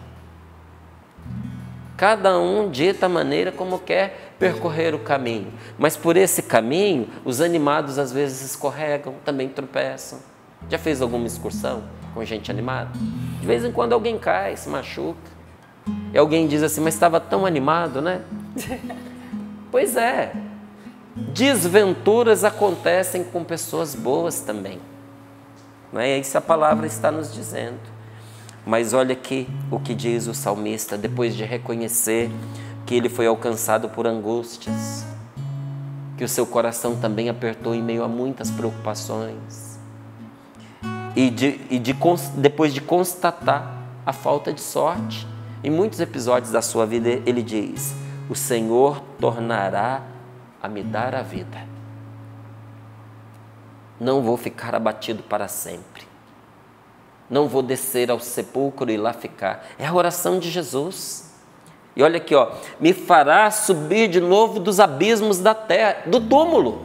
Cada um dita a maneira como quer percorrer o caminho. Mas por esse caminho, os animados às vezes escorregam, também tropeçam. Já fez alguma excursão com gente animada? De vez em quando alguém cai, se machuca. E alguém diz assim, mas estava tão animado, né? Pois é. Desventuras acontecem com pessoas boas também. Não é isso a palavra está nos dizendo. Mas olha aqui o que diz o salmista, depois de reconhecer que ele foi alcançado por angústias, que o seu coração também apertou em meio a muitas preocupações, e, de, e de, depois de constatar a falta de sorte, em muitos episódios da sua vida ele diz, o Senhor tornará a me dar a vida. não vou ficar abatido para sempre. Não vou descer ao sepulcro e lá ficar. É a oração de Jesus. E olha aqui, ó, me fará subir de novo dos abismos da terra, do túmulo.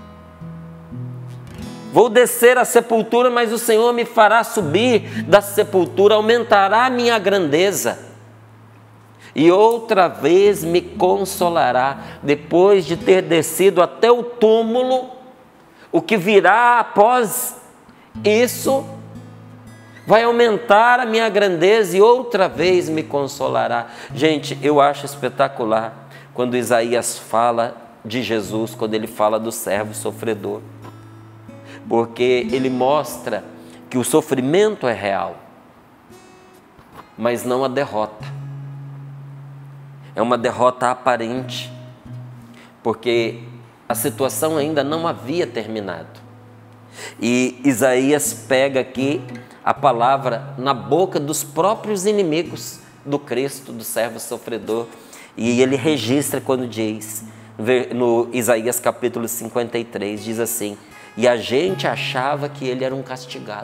Vou descer à sepultura, mas o Senhor me fará subir da sepultura, aumentará a minha grandeza. E outra vez me consolará, depois de ter descido até o túmulo. O que virá após isso vai aumentar a minha grandeza e outra vez me consolará. Gente, eu acho espetacular quando Isaías fala de Jesus, quando ele fala do servo sofredor. Porque ele mostra que o sofrimento é real, mas não a derrota. É uma derrota aparente, porque a situação ainda não havia terminado. E Isaías pega aqui a palavra na boca dos próprios inimigos do Cristo, do servo sofredor, e ele registra quando diz, no Isaías capítulo cinquenta e três, diz assim: e a gente achava que ele era um castigado.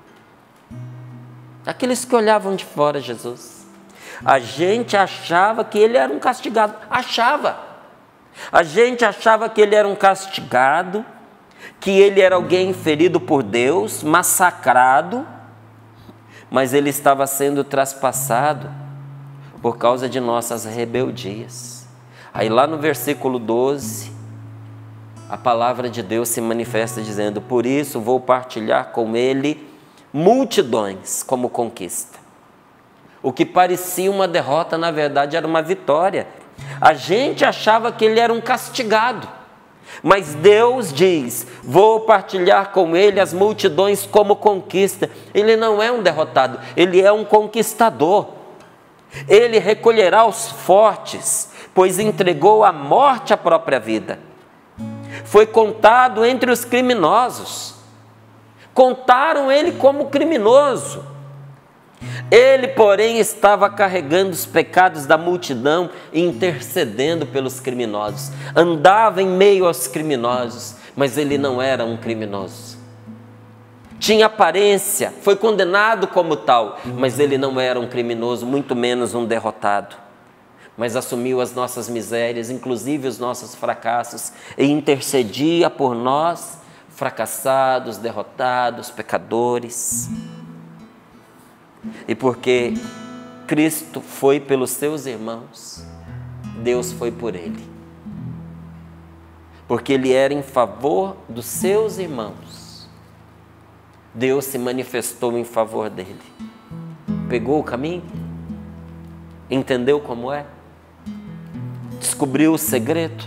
Aqueles que olhavam de fora Jesus, a gente achava que ele era um castigado, achava, a gente achava que ele era um castigado, que ele era alguém ferido por Deus, massacrado, mas ele estava sendo traspassado por causa de nossas rebeldias. Aí lá no versículo doze, a palavra de Deus se manifesta dizendo: por isso vou partilhar com ele multidões como conquista. O que parecia uma derrota, na verdade, era uma vitória. A gente achava que ele era um castigado, mas Deus diz: vou partilhar com ele as multidões como conquista. Ele não é um derrotado, ele é um conquistador. Ele recolherá os fortes, pois entregou à morte a própria vida. Foi contado entre os criminosos. Contaram ele como criminoso. Ele, porém, estava carregando os pecados da multidão e intercedendo pelos criminosos. Andava em meio aos criminosos, mas ele não era um criminoso. Tinha aparência, foi condenado como tal, mas ele não era um criminoso, muito menos um derrotado. Mas assumiu as nossas misérias, inclusive os nossos fracassos, e intercedia por nós, fracassados, derrotados, pecadores. E porque Cristo foi pelos seus irmãos, Deus foi por ele. Porque ele era em favor dos seus irmãos, Deus se manifestou em favor dele. Pegou o caminho? Entendeu como é? Descobriu o segredo?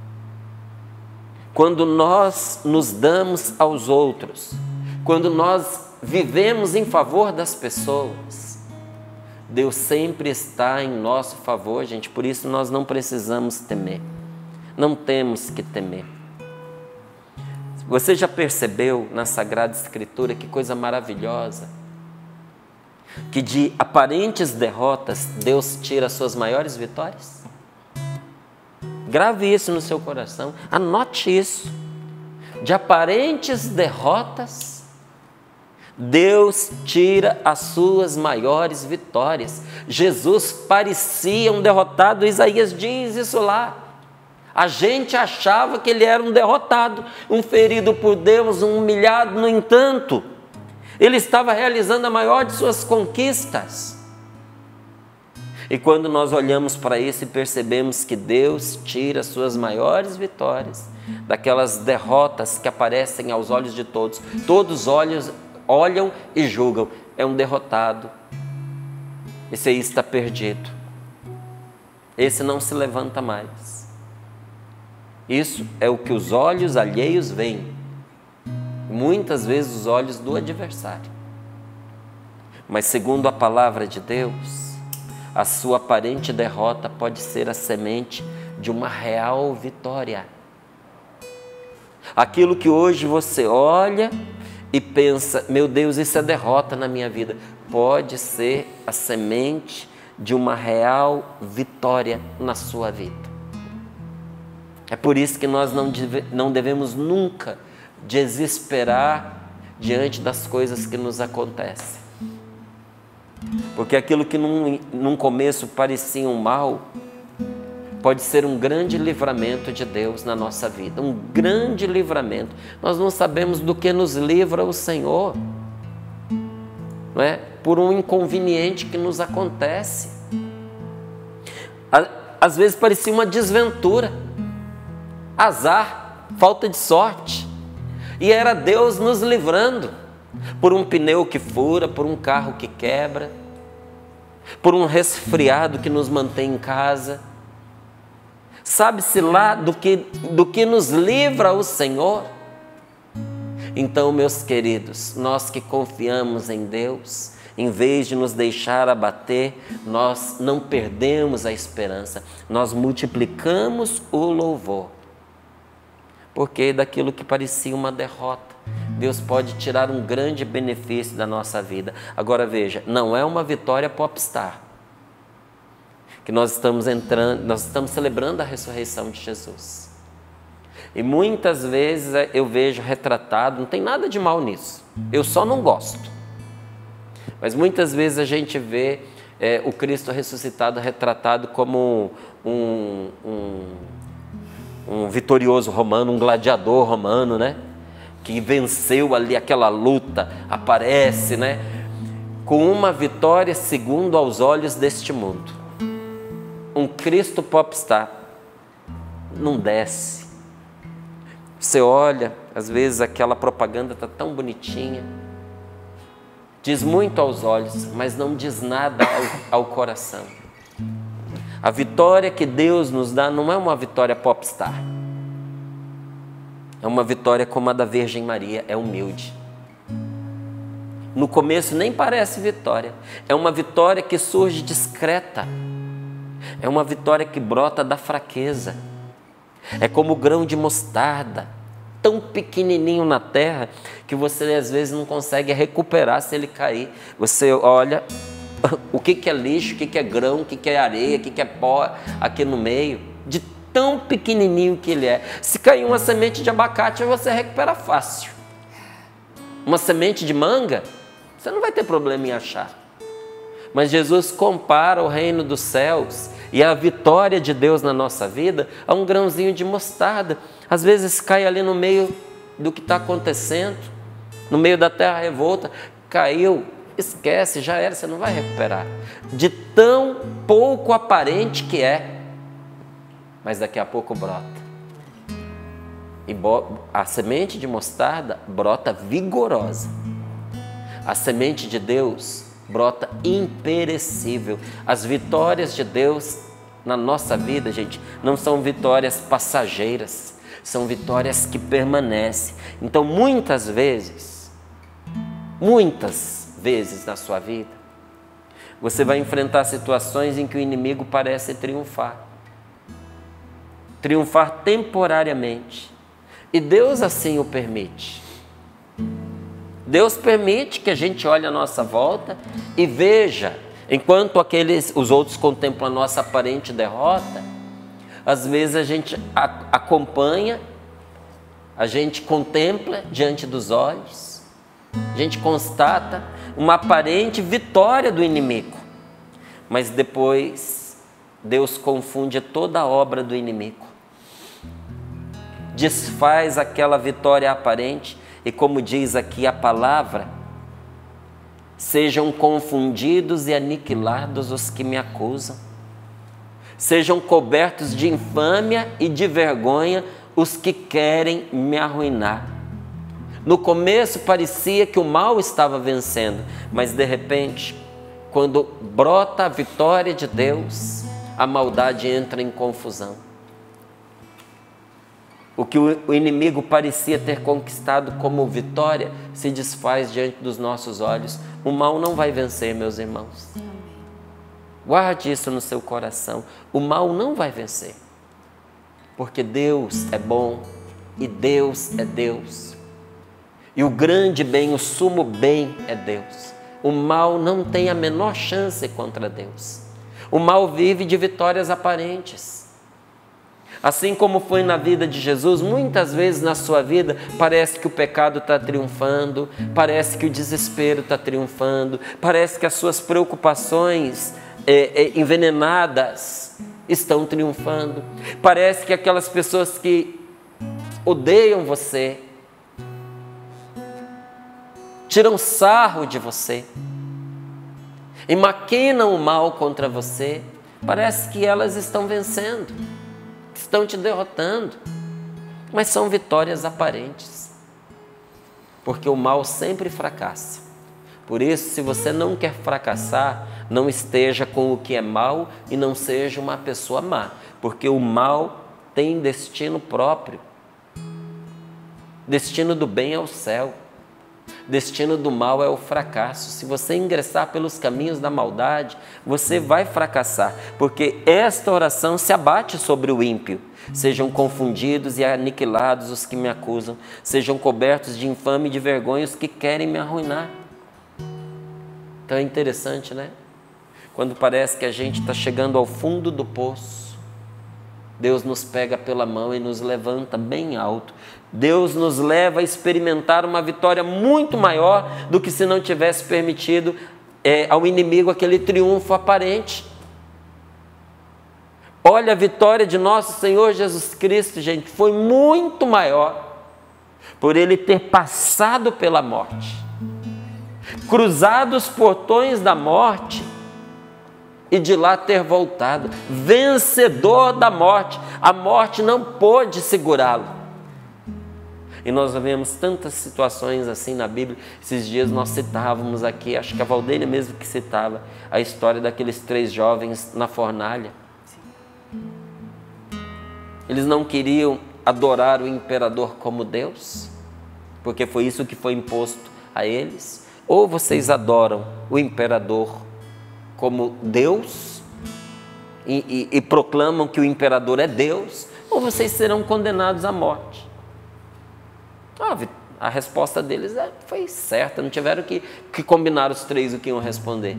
Quando nós nos damos aos outros, quando nós vivemos em favor das pessoas, Deus sempre está em nosso favor, gente. Por isso nós não precisamos temer. Não temos que temer. Você já percebeu na Sagrada Escritura que coisa maravilhosa? Que de aparentes derrotas, Deus tira as suas maiores vitórias? Grave isso no seu coração, anote isso. De aparentes derrotas, Deus tira as suas maiores vitórias. Jesus parecia um derrotado, Isaías diz isso lá. A gente achava que ele era um derrotado, um ferido por Deus, um humilhado. No entanto, ele estava realizando a maior de suas conquistas. E quando nós olhamos para isso e percebemos que Deus tira as suas maiores vitórias daquelas derrotas que aparecem aos olhos de todos, todos olham, olham e julgam: é um derrotado, esse aí está perdido, esse não se levanta mais. Isso é o que os olhos alheios veem, muitas vezes os olhos do adversário. Mas segundo a palavra de Deus, a sua aparente derrota pode ser a semente de uma real vitória. Aquilo que hoje você olha e pensa: meu Deus, isso é derrota na minha vida, pode ser a semente de uma real vitória na sua vida. É por isso que nós não, deve, não devemos nunca desesperar diante das coisas que nos acontecem. Porque aquilo que num, num começo parecia um mal, pode ser um grande livramento de Deus na nossa vida, um grande livramento. Nós não sabemos do que nos livra o Senhor, não é? Por um inconveniente que nos acontece. Às vezes parecia uma desventura, azar, falta de sorte, e era Deus nos livrando por um pneu que fura, por um carro que quebra, por um resfriado que nos mantém em casa. Sabe-se lá do que, do que nos livra o Senhor. Então, meus queridos, nós que confiamos em Deus, em vez de nos deixar abater, nós não perdemos a esperança, nós multiplicamos o louvor. Porque daquilo que parecia uma derrota, Deus pode tirar um grande benefício da nossa vida. Agora veja, não é uma vitória popstar que nós estamos entrando, nós estamos celebrando a ressurreição de Jesus. E muitas vezes eu vejo retratado, não tem nada de mal nisso, eu só não gosto. Mas muitas vezes a gente vê é, o Cristo ressuscitado retratado como um, um, um vitorioso romano, um gladiador romano, né? Que venceu ali aquela luta, aparece, né? Com uma vitória segundo aos olhos deste mundo. Um Cristo popstar não desce. Você olha, às vezes aquela propaganda está tão bonitinha, diz muito aos olhos, mas não diz nada ao, ao coração. A vitória que Deus nos dá não é uma vitória popstar. É uma vitória como a da Virgem Maria, é humilde. No começo nem parece vitória, é uma vitória que surge discreta. É uma vitória que brota da fraqueza. É como o grão de mostarda, tão pequenininho na terra, que você às vezes não consegue recuperar se ele cair. Você olha, o que que é lixo, o que que é grão, o que que é areia, o que que é pó aqui no meio, de tão pequenininho que ele é. Se cair uma semente de abacate, você recupera fácil. Uma semente de manga, você não vai ter problema em achar. Mas Jesus compara o reino dos céus e a vitória de Deus na nossa vida a um grãozinho de mostarda. Às vezes cai ali no meio do que está acontecendo, no meio da terra revolta, caiu, esquece, já era, você não vai recuperar. De tão pouco aparente que é, mas daqui a pouco brota. E a semente de mostarda brota vigorosa. A semente de Deus brota imperecível. As vitórias de Deus na nossa vida, gente, não são vitórias passageiras, são vitórias que permanecem. Então, muitas vezes, muitas vezes na sua vida, você vai enfrentar situações em que o inimigo parece triunfar. Triunfar temporariamente. E Deus assim o permite. Deus permite que a gente olhe à nossa volta e veja, enquanto aqueles, os outros contemplam a nossa aparente derrota, às vezes a gente a, acompanha, a gente contempla diante dos olhos, a gente constata uma aparente vitória do inimigo, mas depois Deus confunde toda a obra do inimigo, desfaz aquela vitória aparente. E como diz aqui a palavra, sejam confundidos e aniquilados os que me acusam. Sejam cobertos de infâmia e de vergonha os que querem me arruinar. No começo parecia que o mal estava vencendo, mas de repente, quando brota a vitória de Deus, a maldade entra em confusão. O que o inimigo parecia ter conquistado como vitória se desfaz diante dos nossos olhos. O mal não vai vencer, meus irmãos. Guarde isso no seu coração. O mal não vai vencer. Porque Deus é bom e Deus é Deus. E o grande bem, o sumo bem é Deus. O mal não tem a menor chance contra Deus. O mal vive de vitórias aparentes. Assim como foi na vida de Jesus, muitas vezes na sua vida parece que o pecado está triunfando, parece que o desespero está triunfando, parece que as suas preocupações é, é, envenenadas estão triunfando, parece que aquelas pessoas que odeiam você, tiram sarro de você e maquinam o mal contra você, parece que elas estão vencendo, estão te derrotando, mas são vitórias aparentes, porque o mal sempre fracassa. Por isso, se você não quer fracassar, não esteja com o que é mal e não seja uma pessoa má, porque o mal tem destino próprio. Destino do bem é o céu, destino do mal é o fracasso. Se você ingressar pelos caminhos da maldade, você vai fracassar, porque esta oração se abate sobre o ímpio. Sejam confundidos e aniquilados os que me acusam, sejam cobertos de infame e de vergonha os que querem me arruinar. Então é interessante, né? Quando parece que a gente está chegando ao fundo do poço, Deus nos pega pela mão e nos levanta bem alto. Deus nos leva a experimentar uma vitória muito maior do que se não tivesse permitido é, ao inimigo aquele triunfo aparente. Olha, a vitória de nosso Senhor Jesus Cristo, gente, foi muito maior por Ele ter passado pela morte, cruzado os portões da morte e de lá ter voltado, vencedor da morte. A morte não pôde segurá-lo. E nós vemos tantas situações assim na Bíblia. Esses dias nós citávamos aqui, acho que a Valdênia mesmo que citava, a história daqueles três jovens na fornalha. Eles não queriam adorar o imperador como Deus, porque foi isso que foi imposto a eles. Ou vocês adoram o imperador como Deus e, e, e proclamam que o imperador é Deus, ou vocês serão condenados à morte. Ah, a resposta deles foi certa, não tiveram que, que combinar os três o que iam responder.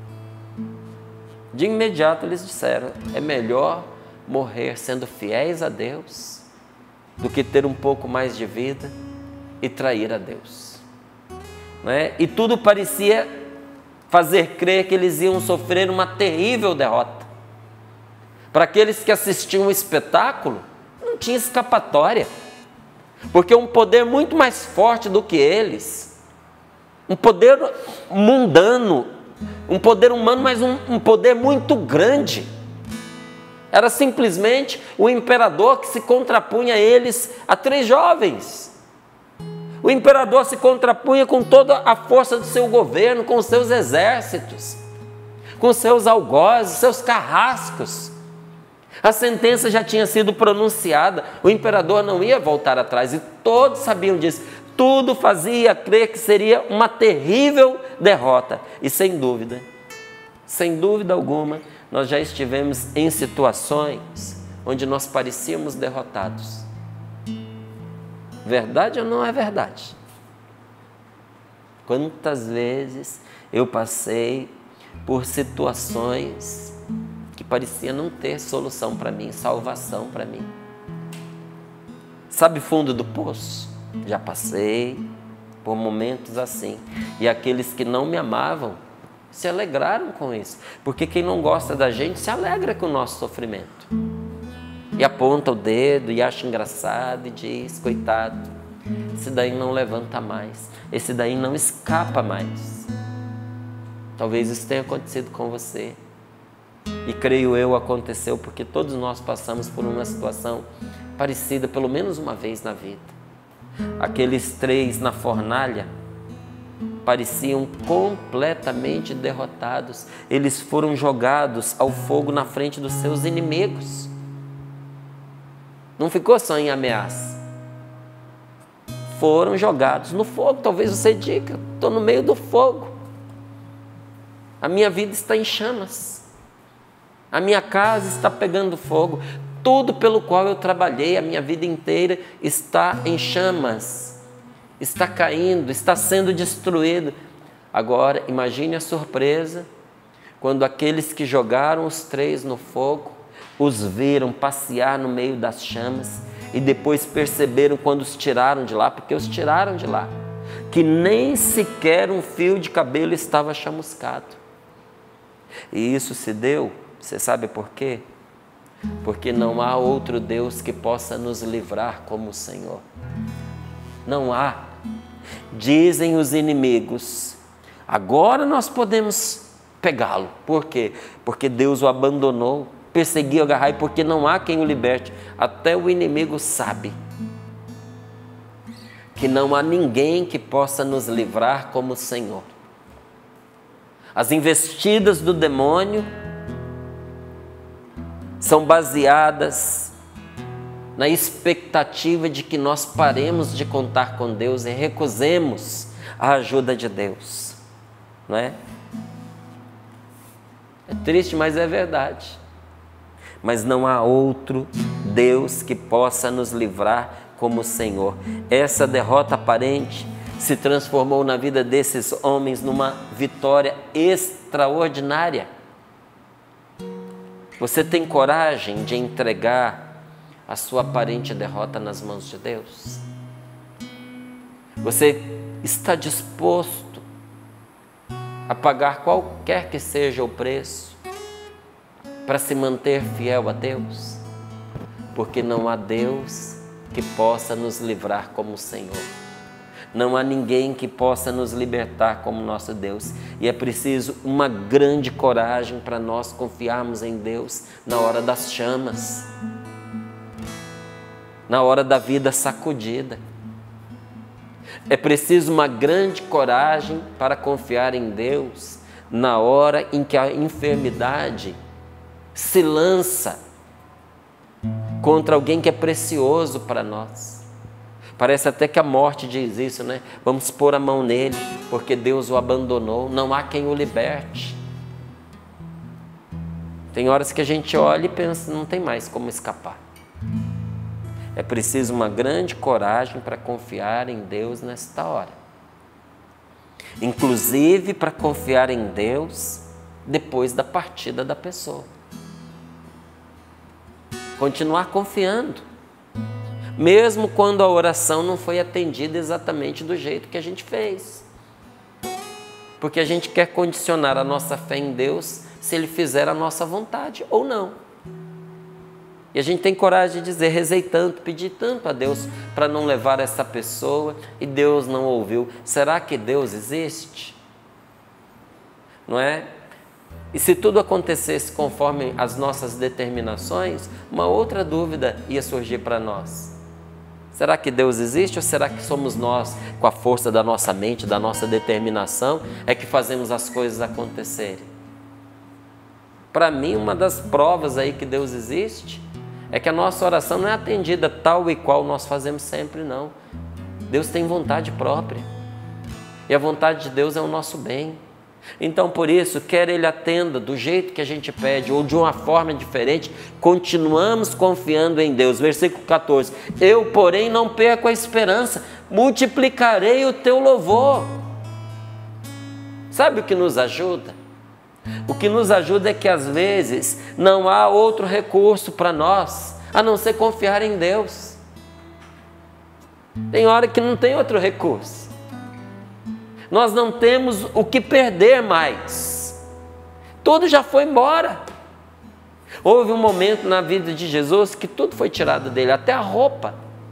De imediato eles disseram, é melhor morrer sendo fiéis a Deus do que ter um pouco mais de vida e trair a Deus. Não é? E tudo parecia fazer crer que eles iam sofrer uma terrível derrota. Para aqueles que assistiam o espetáculo, não tinha escapatória, porque um poder muito mais forte do que eles, um poder mundano, um poder humano, mas um, um poder muito grande, era simplesmente o imperador que se contrapunha a eles, a três jovens. O imperador se contrapunha com toda a força do seu governo, com os seus exércitos, com seus algozes, seus carrascos. A sentença já tinha sido pronunciada, o imperador não ia voltar atrás e todos sabiam disso. Tudo fazia crer que seria uma terrível derrota. E sem dúvida, sem dúvida alguma, nós já estivemos em situações onde nós parecíamos derrotados. Verdade ou não é verdade? Quantas vezes eu passei por situações que parecia não ter solução para mim, salvação para mim. Sabe fundo do poço? Já passei por momentos assim. E aqueles que não me amavam se alegraram com isso. Porque quem não gosta da gente se alegra com o nosso sofrimento. E aponta o dedo e acha engraçado e diz, coitado, esse daí não levanta mais, esse daí não escapa mais. Talvez isso tenha acontecido com você. E creio eu aconteceu porque todos nós passamos por uma situação parecida pelo menos uma vez na vida. Aqueles três na fornalha pareciam completamente derrotados. Eles foram jogados ao fogo na frente dos seus inimigos. Não ficou só em ameaça. Foram jogados no fogo. Talvez você diga, estou no meio do fogo. A minha vida está em chamas. A minha casa está pegando fogo. Tudo pelo qual eu trabalhei a minha vida inteira está em chamas. Está caindo, está sendo destruído. Agora, imagine a surpresa quando aqueles que jogaram os três no fogo os viram passear no meio das chamas e depois perceberam quando os tiraram de lá, porque os tiraram de lá, que nem sequer um fio de cabelo estava chamuscado. E isso se deu, você sabe por quê? Porque não há outro Deus que possa nos livrar como o Senhor. Não há. Dizem os inimigos, agora nós podemos pegá-lo. Por quê? Porque Deus o abandonou, perseguiu, agarrar, porque não há quem o liberte. Até o inimigo sabe que não há ninguém que possa nos livrar como o Senhor. As investidas do demônio são baseadas na expectativa de que nós paremos de contar com Deus e recusemos a ajuda de Deus, não é? É triste, mas é verdade. Mas não há outro Deus que possa nos livrar como o Senhor. Essa derrota aparente se transformou na vida desses homens numa vitória extraordinária. Você tem coragem de entregar a sua aparente derrota nas mãos de Deus? Você está disposto a pagar qualquer que seja o preço para se manter fiel a Deus? Porque não há Deus que possa nos livrar como o Senhor. Não há ninguém que possa nos libertar como nosso Deus. E é preciso uma grande coragem para nós confiarmos em Deus na hora das chamas, na hora da vida sacudida. É preciso uma grande coragem para confiar em Deus na hora em que a enfermidade se lança contra alguém que é precioso para nós. Parece até que a morte diz isso, né? Vamos pôr a mão nele, porque Deus o abandonou, não há quem o liberte. Tem horas que a gente olha e pensa, não tem mais como escapar. É preciso uma grande coragem para confiar em Deus nesta hora. Inclusive para confiar em Deus depois da partida da pessoa. Continuar confiando, mesmo quando a oração não foi atendida exatamente do jeito que a gente fez. Porque a gente quer condicionar a nossa fé em Deus se Ele fizer a nossa vontade ou não. E a gente tem coragem de dizer, rezei tanto, pedi tanto a Deus para não levar essa pessoa e Deus não ouviu. Será que Deus existe? Não é? E se tudo acontecesse conforme as nossas determinações, uma outra dúvida ia surgir para nós. Será que Deus existe ou será que somos nós, com a força da nossa mente, da nossa determinação, é que fazemos as coisas acontecerem? Para mim, uma das provas aí que Deus existe é que a nossa oração não é atendida tal e qual nós fazemos sempre, não. Deus tem vontade própria. E a vontade de Deus é o nosso bem. Então, por isso, quer Ele atenda do jeito que a gente pede ou de uma forma diferente, continuamos confiando em Deus. Versículo quatorze. Eu, porém, não perco a esperança, multiplicarei o teu louvor. Sabe o que nos ajuda? O que nos ajuda é que às vezes não há outro recurso para nós, a não ser confiar em Deus. Tem hora que não tem outro recurso. Nós não temos o que perder mais. Tudo já foi embora. Houve um momento na vida de Jesus que tudo foi tirado dele, até a roupa.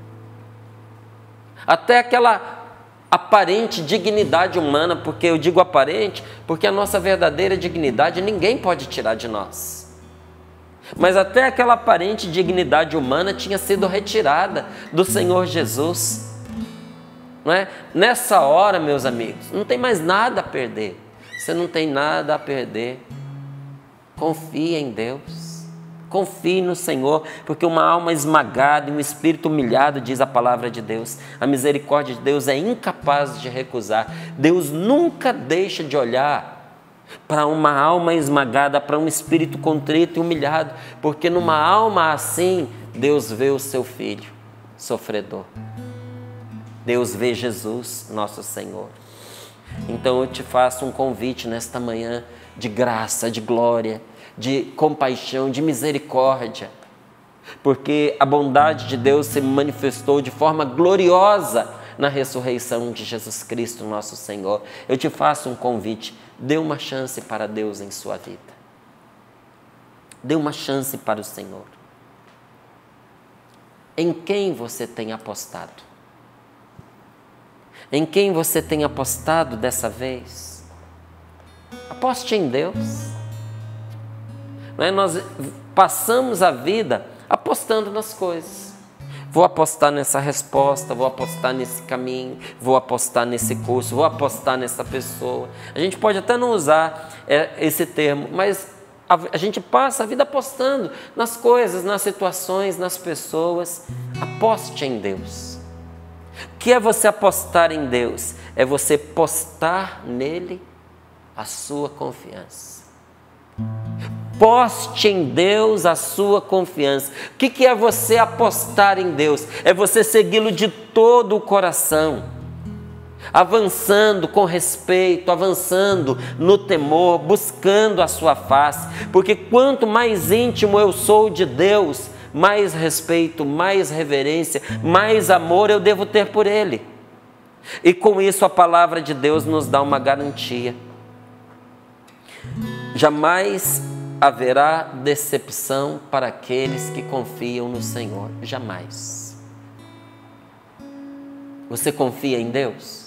Até aquela aparente dignidade humana, porque eu digo aparente, porque a nossa verdadeira dignidade ninguém pode tirar de nós. Mas até aquela aparente dignidade humana tinha sido retirada do Senhor Jesus. Não é? Nessa hora, meus amigos, não tem mais nada a perder. Você não tem nada a perder. Confie em Deus. Confie no Senhor, porque uma alma esmagada e um espírito humilhado, diz a palavra de Deus, a misericórdia de Deus é incapaz de recusar. Deus nunca deixa de olhar para uma alma esmagada, para um espírito contrito e humilhado, porque numa alma assim, Deus vê o seu filho sofredor. Deus vê Jesus, nosso Senhor. Então eu te faço um convite nesta manhã de graça, de glória, de compaixão, de misericórdia, porque a bondade de Deus se manifestou de forma gloriosa na ressurreição de Jesus Cristo, nosso Senhor. Eu te faço um convite, dê uma chance para Deus em sua vida. Dê uma chance para o Senhor. Em quem você tem apostado? Em quem você tem apostado dessa vez? Aposte em Deus. Não é? Nós passamos a vida apostando nas coisas. Vou apostar nessa resposta, vou apostar nesse caminho, vou apostar nesse curso, vou apostar nessa pessoa. A gente pode até não usar é, esse termo, mas a, a gente passa a vida apostando nas coisas, nas situações, nas pessoas. Aposte em Deus. O que é você apostar em Deus? É você postar nele a sua confiança. Poste em Deus a sua confiança. O que é você apostar em Deus? É você segui-lo de todo o coração, avançando com respeito, avançando no temor, buscando a sua face, porque quanto mais íntimo eu sou de Deus, mais respeito, mais reverência, mais amor eu devo ter por Ele. E com isso a palavra de Deus nos dá uma garantia. Jamais haverá decepção para aqueles que confiam no Senhor. Jamais. Você confia em Deus?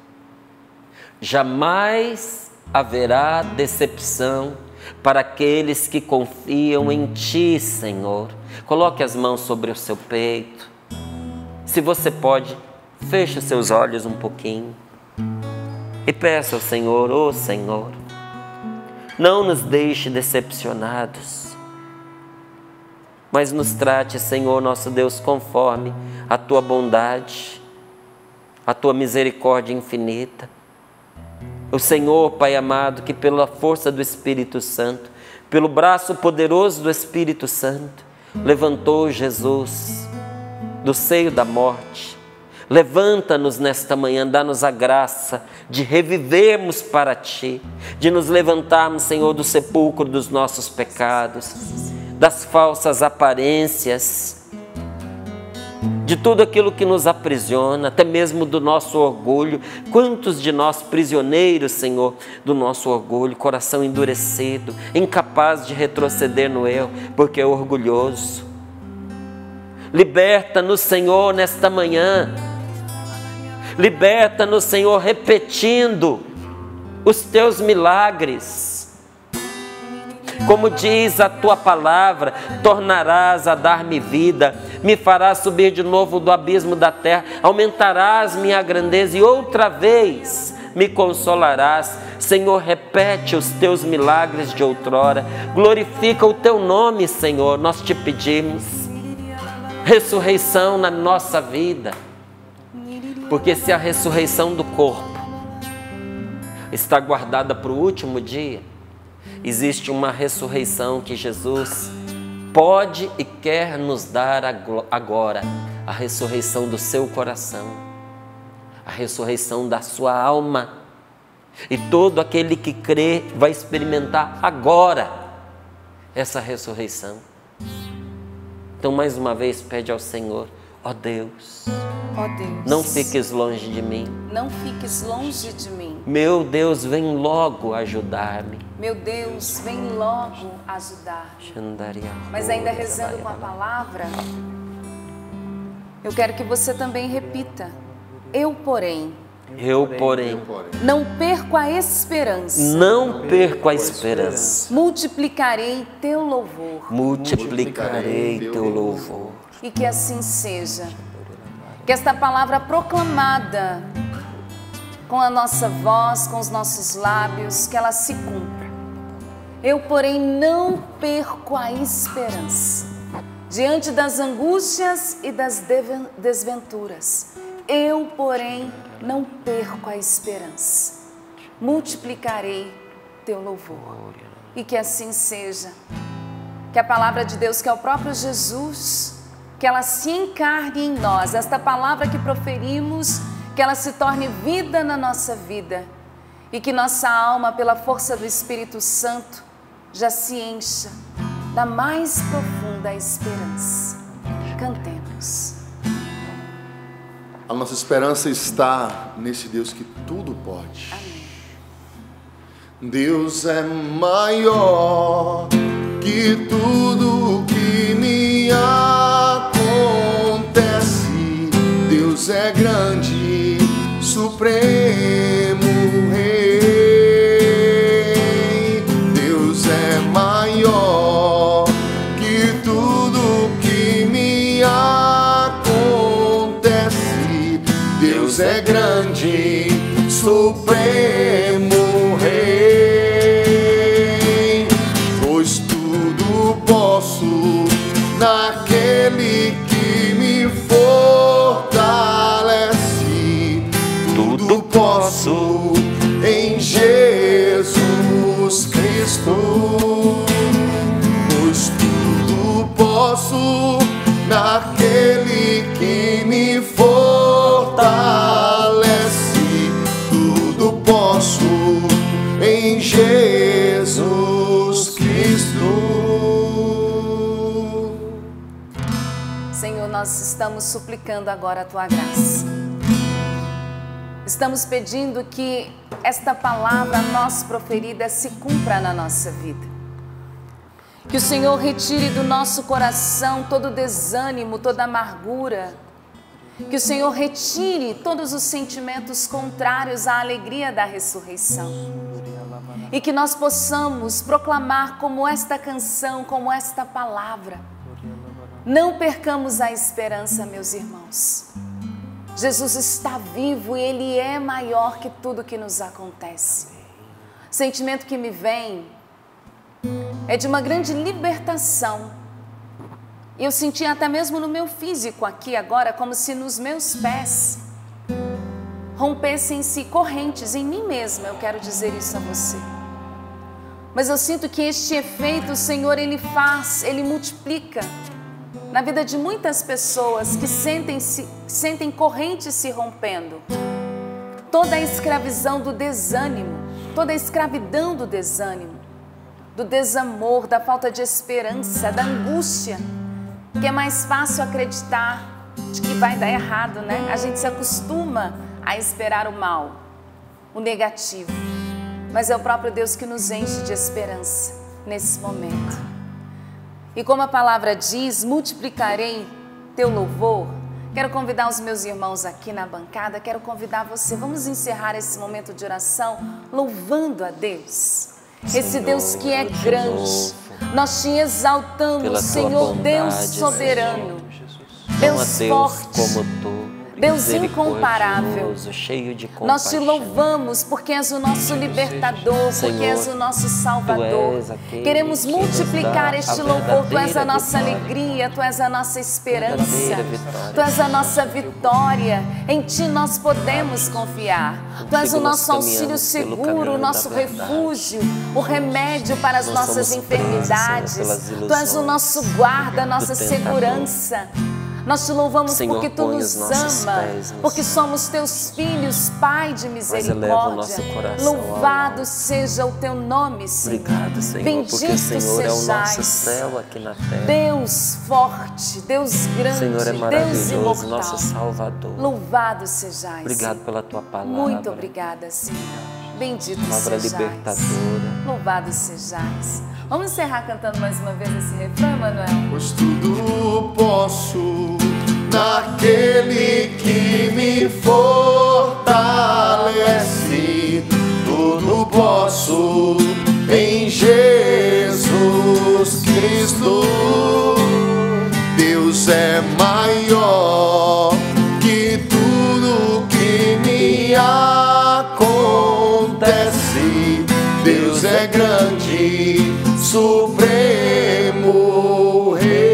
Jamais haverá decepção para aqueles que confiam em Ti, Senhor. Coloque as mãos sobre o seu peito. Se você pode, feche os seus olhos um pouquinho e peça ao Senhor: ó Senhor, não nos deixe decepcionados, mas nos trate, Senhor nosso Deus, conforme a Tua bondade, a Tua misericórdia infinita. O Senhor, Pai amado, que pela força do Espírito Santo, pelo braço poderoso do Espírito Santo, levantou Jesus do seio da morte. Levanta-nos nesta manhã, dá-nos a graça de revivermos para Ti, de nos levantarmos, Senhor, do sepulcro dos nossos pecados, das falsas aparências, de tudo aquilo que nos aprisiona, até mesmo do nosso orgulho. Quantos de nós prisioneiros, Senhor, do nosso orgulho, coração endurecido, incapaz de retroceder no erro, porque é orgulhoso. Liberta-nos, Senhor, nesta manhã. Liberta-nos, Senhor, repetindo os Teus milagres. Como diz a Tua palavra: tornarás a dar-me vida, me farás subir de novo do abismo da terra, aumentarás minha grandeza e outra vez me consolarás. Senhor, repete os Teus milagres de outrora, glorifica o Teu nome, Senhor. Nós te pedimos ressurreição na nossa vida, porque se a ressurreição do corpo está guardada para o último dia, existe uma ressurreição que Jesus pode e quer nos dar agora, a ressurreição do seu coração, a ressurreição da sua alma, e todo aquele que crê vai experimentar agora essa ressurreição. Então, mais uma vez, pede ao Senhor: ó Deus, ó Deus, não fiques longe de mim. Não fiques longe de mim. Meu Deus, vem logo ajudar-me. Meu Deus, vem logo ajudar-me. Mas ainda rezando com a palavra, eu quero que você também repita: eu, porém, eu, porém, não perco a esperança. Não perco a esperança. Multiplicarei teu louvor. Multiplicarei teu louvor. E que assim seja. Que esta palavra proclamada com a nossa voz, com os nossos lábios, que ela se cumpra. Eu, porém, não perco a esperança. Diante das angústias e das desventuras, eu, porém, não perco a esperança. Multiplicarei teu louvor. E que assim seja. Que a palavra de Deus, que é o próprio Jesus, que ela se encarne em nós. Esta palavra que proferimos, que ela se torne vida na nossa vida. E que nossa alma, pela força do Espírito Santo, já se encha da mais profunda esperança. Cantemos. A nossa esperança está nesse Deus que tudo pode. Amém. Deus é maior que tudo que me acontece. Deus é grande, supremo Rei. Deus é maior que tudo que me acontece. Deus é grande, supremo Rei. Pois tudo posso naquele que me fortalece. Tudo posso em Jesus Cristo. Pois tudo posso naquele que me fortalece. Tudo posso em Jesus Cristo. Senhor, nós estamos suplicando agora a Tua graça. Estamos pedindo que esta palavra a nós proferida se cumpra na nossa vida. Que o Senhor retire do nosso coração todo desânimo, toda amargura. Que o Senhor retire todos os sentimentos contrários à alegria da ressurreição. E que nós possamos proclamar como esta canção, como esta palavra. Não percamos a esperança, meus irmãos. Jesus está vivo e Ele é maior que tudo que nos acontece. O sentimento que me vem é de uma grande libertação. Eu senti até mesmo no meu físico aqui agora, como se nos meus pés rompessem-se correntes em mim mesma. Eu quero dizer isso a você. Mas eu sinto que este efeito, o Senhor, Ele faz, Ele multiplica na vida de muitas pessoas que sentem, -se, sentem correntes se rompendo. Toda a escravidão do desânimo, toda a escravidão do desânimo, do desamor, da falta de esperança, da angústia, que é mais fácil acreditar de que vai dar errado, né? A gente se acostuma a esperar o mal, o negativo, mas é o próprio Deus que nos enche de esperança nesse momento. E como a palavra diz, multiplicarei teu louvor. Quero convidar os meus irmãos aqui na bancada, quero convidar você, vamos encerrar esse momento de oração louvando a Deus. Esse Senhor, Deus que é grande, nós te exaltamos, Senhor, Deus soberano, Deus forte, como tu, Deus incomparável. Cheio de compaixão. Nós te louvamos porque és o nosso libertador, Senhor, porque és o nosso salvador. Queremos que multiplicar este louvor. Tu és a nossa vitória, alegria, tu és a nossa esperança, vitória, tu és a nossa vitória. Em ti nós podemos confiar. Tu és o nosso auxílio seguro, o nosso refúgio, o remédio para as nós nossas somos enfermidades. presos Tu és o nosso guarda, a nossa segurança. Nós te louvamos, Senhor, porque Tu nos ama, pés, porque somos Teus filhos, Pai de misericórdia. Louvado seja o Teu nome, Senhor. Obrigado, Senhor, bendito porque o Senhor sejais. É o nosso céu aqui na terra. Deus forte, Deus grande, Senhor é Deus imortal, nosso Salvador. Louvado sejais. Obrigado pela Tua palavra. Muito obrigada, Senhor. Bendito palavra sejais. Libertadora. Louvado sejais. Vamos encerrar cantando mais uma vez esse refrão, Manuel? Pois tudo posso naquele que me fortalece. Tudo posso em Jesus Cristo. Deus é maior que tudo que me acontece. Deus é grande, supremo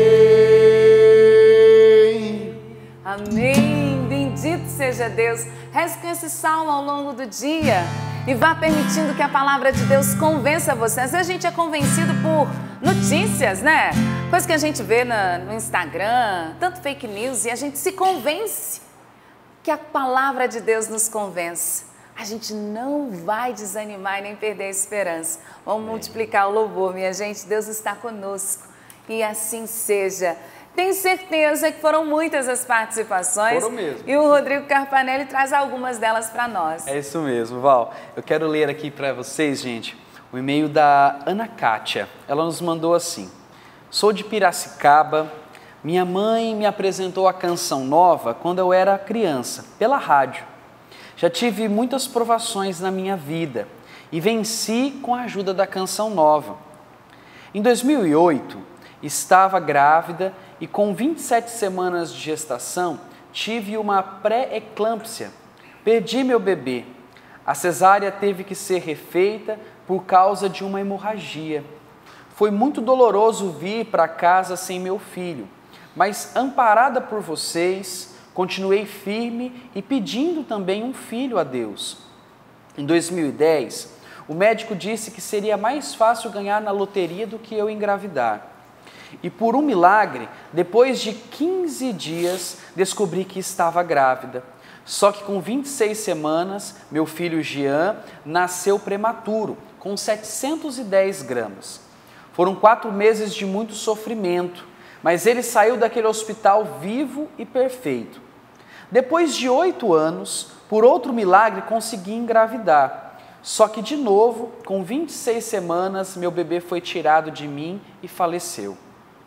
Rei. Amém. Bendito seja Deus. Reze com esse salmo ao longo do dia e vá permitindo que a palavra de Deus convença você. Às vezes a gente é convencido por notícias, né? Coisa que a gente vê na, no Instagram, tanto fake news, e a gente se convence. Que a palavra de Deus nos convença. A gente não vai desanimar e nem perder a esperança, Vamos Amém. Multiplicar o louvor, minha gente. Deus está conosco e assim seja. Tenho certeza que foram muitas as participações. Foram mesmo. E o Rodrigo Carpanelli traz algumas delas para nós. É isso mesmo, Val. Eu quero ler aqui para vocês, gente, o e-mail da Ana Kátia. Ela nos mandou assim: sou de Piracicaba. Minha mãe me apresentou a Canção Nova quando eu era criança, pela rádio. Já tive muitas provações na minha vida e venci com a ajuda da Canção Nova. Em dois mil e oito, estava grávida e com vinte e sete semanas de gestação, tive uma pré-eclâmpsia. Perdi meu bebê. A cesárea teve que ser refeita por causa de uma hemorragia. Foi muito doloroso vir para casa sem meu filho, mas amparada por vocês, continuei firme e pedindo também um filho a Deus. Em dois mil e dez, o médico disse que seria mais fácil ganhar na loteria do que eu engravidar. E por um milagre, depois de quinze dias, descobri que estava grávida. Só que com vinte e seis semanas, meu filho Jean nasceu prematuro, com setecentos e dez gramas. Foram quatro meses de muito sofrimento, mas ele saiu daquele hospital vivo e perfeito. Depois de oito anos, por outro milagre, consegui engravidar. Só que, de novo, com vinte e seis semanas, meu bebê foi tirado de mim e faleceu.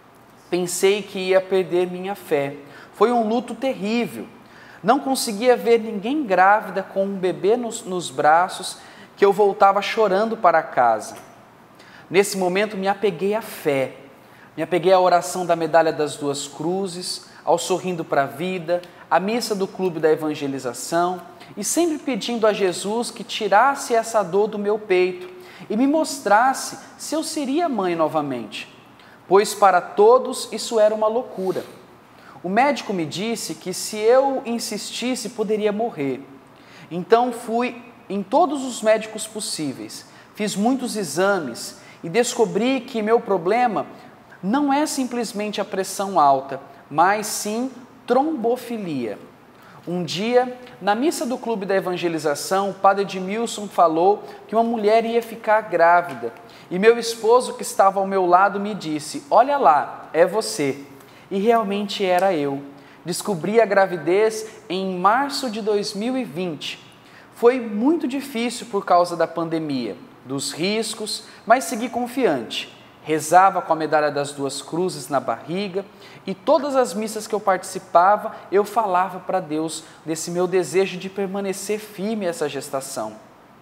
Pensei que ia perder minha fé. Foi um luto terrível. Não conseguia ver ninguém grávida com um bebê nos, nos braços, que eu voltava chorando para casa. Nesse momento, me apeguei à fé. Me apeguei à oração da Medalha das Duas Cruzes, ao Sorrindo para a Vida, à missa do Clube da Evangelização, e sempre pedindo a Jesus que tirasse essa dor do meu peito e me mostrasse se eu seria mãe novamente, pois para todos isso era uma loucura. O médico me disse que se eu insistisse poderia morrer. Então fui em todos os médicos possíveis, fiz muitos exames e descobri que meu problema não é simplesmente a pressão alta, mas sim trombofilia. Um dia, na missa do Clube da Evangelização, o padre Edmilson falou que uma mulher ia ficar grávida. E meu esposo, que estava ao meu lado, me disse: olha lá, é você. E realmente era eu. Descobri a gravidez em março de dois mil e vinte. Foi muito difícil por causa da pandemia, dos riscos, mas segui confiante. Rezava com a Medalha das Duas Cruzes na barriga e todas as missas que eu participava, eu falava para Deus desse meu desejo de permanecer firme essa gestação.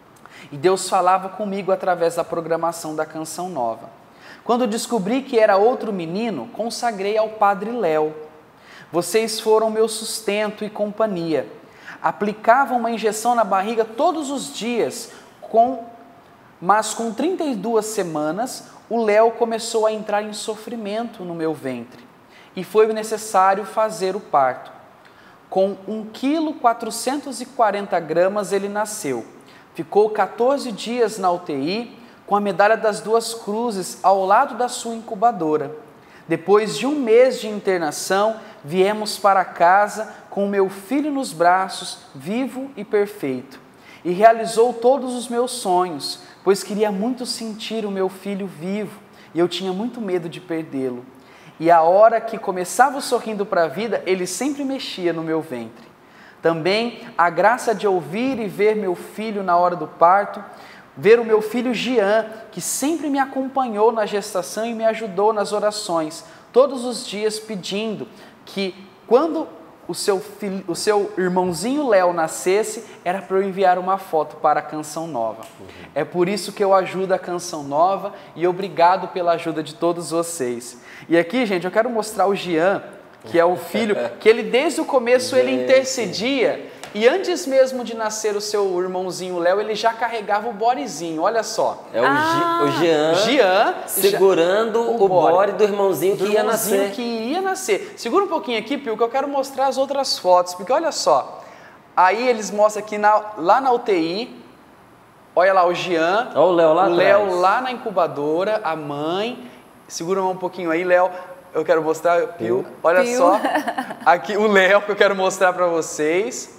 E Deus falava comigo através da programação da Canção Nova. Quando descobri que era outro menino, consagrei ao Padre Léo. Vocês foram meu sustento e companhia. Aplicavam uma injeção na barriga todos os dias, com, mas com trinta e duas semanas, o Léo começou a entrar em sofrimento no meu ventre e foi necessário fazer o parto. Com um quilo quatrocentos e quarenta gramas ele nasceu. Ficou quatorze dias na U T I com a Medalha das Duas Cruzes ao lado da sua incubadora. Depois de um mês de internação, viemos para casa com o meu filho nos braços, vivo e perfeito. E realizou todos os meus sonhos, pois queria muito sentir o meu filho vivo e eu tinha muito medo de perdê-lo. E a hora que começava o Sorrindo para a Vida, ele sempre mexia no meu ventre. Também a graça de ouvir e ver meu filho na hora do parto, ver o meu filho Jean, que sempre me acompanhou na gestação e me ajudou nas orações, todos os dias pedindo que quando o seu, filho, o seu irmãozinho Léo nascesse, era para eu enviar uma foto para a Canção Nova. Uhum. É por isso que eu ajudo a Canção Nova e obrigado pela ajuda de todos vocês. E aqui, gente, eu quero mostrar o Jean, que é o filho, que ele desde o começo ele intercedia e antes mesmo de nascer o seu irmãozinho Léo, ele já carregava o bodezinho, olha só. É o, ah, o Jean, Jean segurando já, o, o bode do irmãozinho que do ia irmãozinho nascer. que ia nascer. Segura um pouquinho aqui, Pio, que eu quero mostrar as outras fotos, porque olha só. Aí eles mostram aqui na, lá na U T I, olha lá o Jean, olha o Léo lá, o Léo lá na incubadora, a mãe. Segura um pouquinho aí, Léo. Eu quero mostrar, Pio, olha Pio. só. Aqui o Léo que eu quero mostrar para vocês.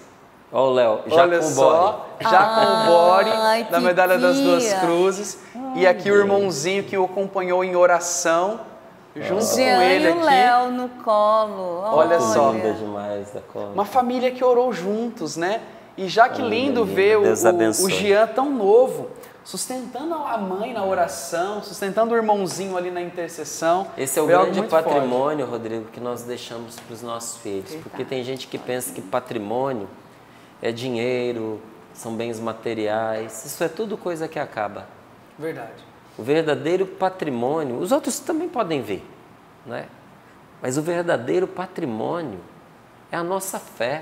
Ó o Léo, já Olha com só, body. já com o body Ai, da medalha das duas Piquinha. cruzes. E aqui o irmãozinho que o acompanhou em oração, junto com Jean ele e o aqui. Léo no colo. Olha só. Linda demais da conta. Uma família que orou juntos, né? E já que Família lindo linda. ver o, Deus o, abençoe. o Jean tão novo, sustentando a mãe na oração, sustentando o irmãozinho ali na intercessão. Esse é o Foi algo grande muito forte. patrimônio, Rodrigo, que nós deixamos para os nossos filhos. Porque tem gente que pensa que patrimônio é dinheiro, são bens materiais. Isso é tudo coisa que acaba. Verdade. O verdadeiro patrimônio, os outros também podem ver, né? Mas o verdadeiro patrimônio é a nossa fé.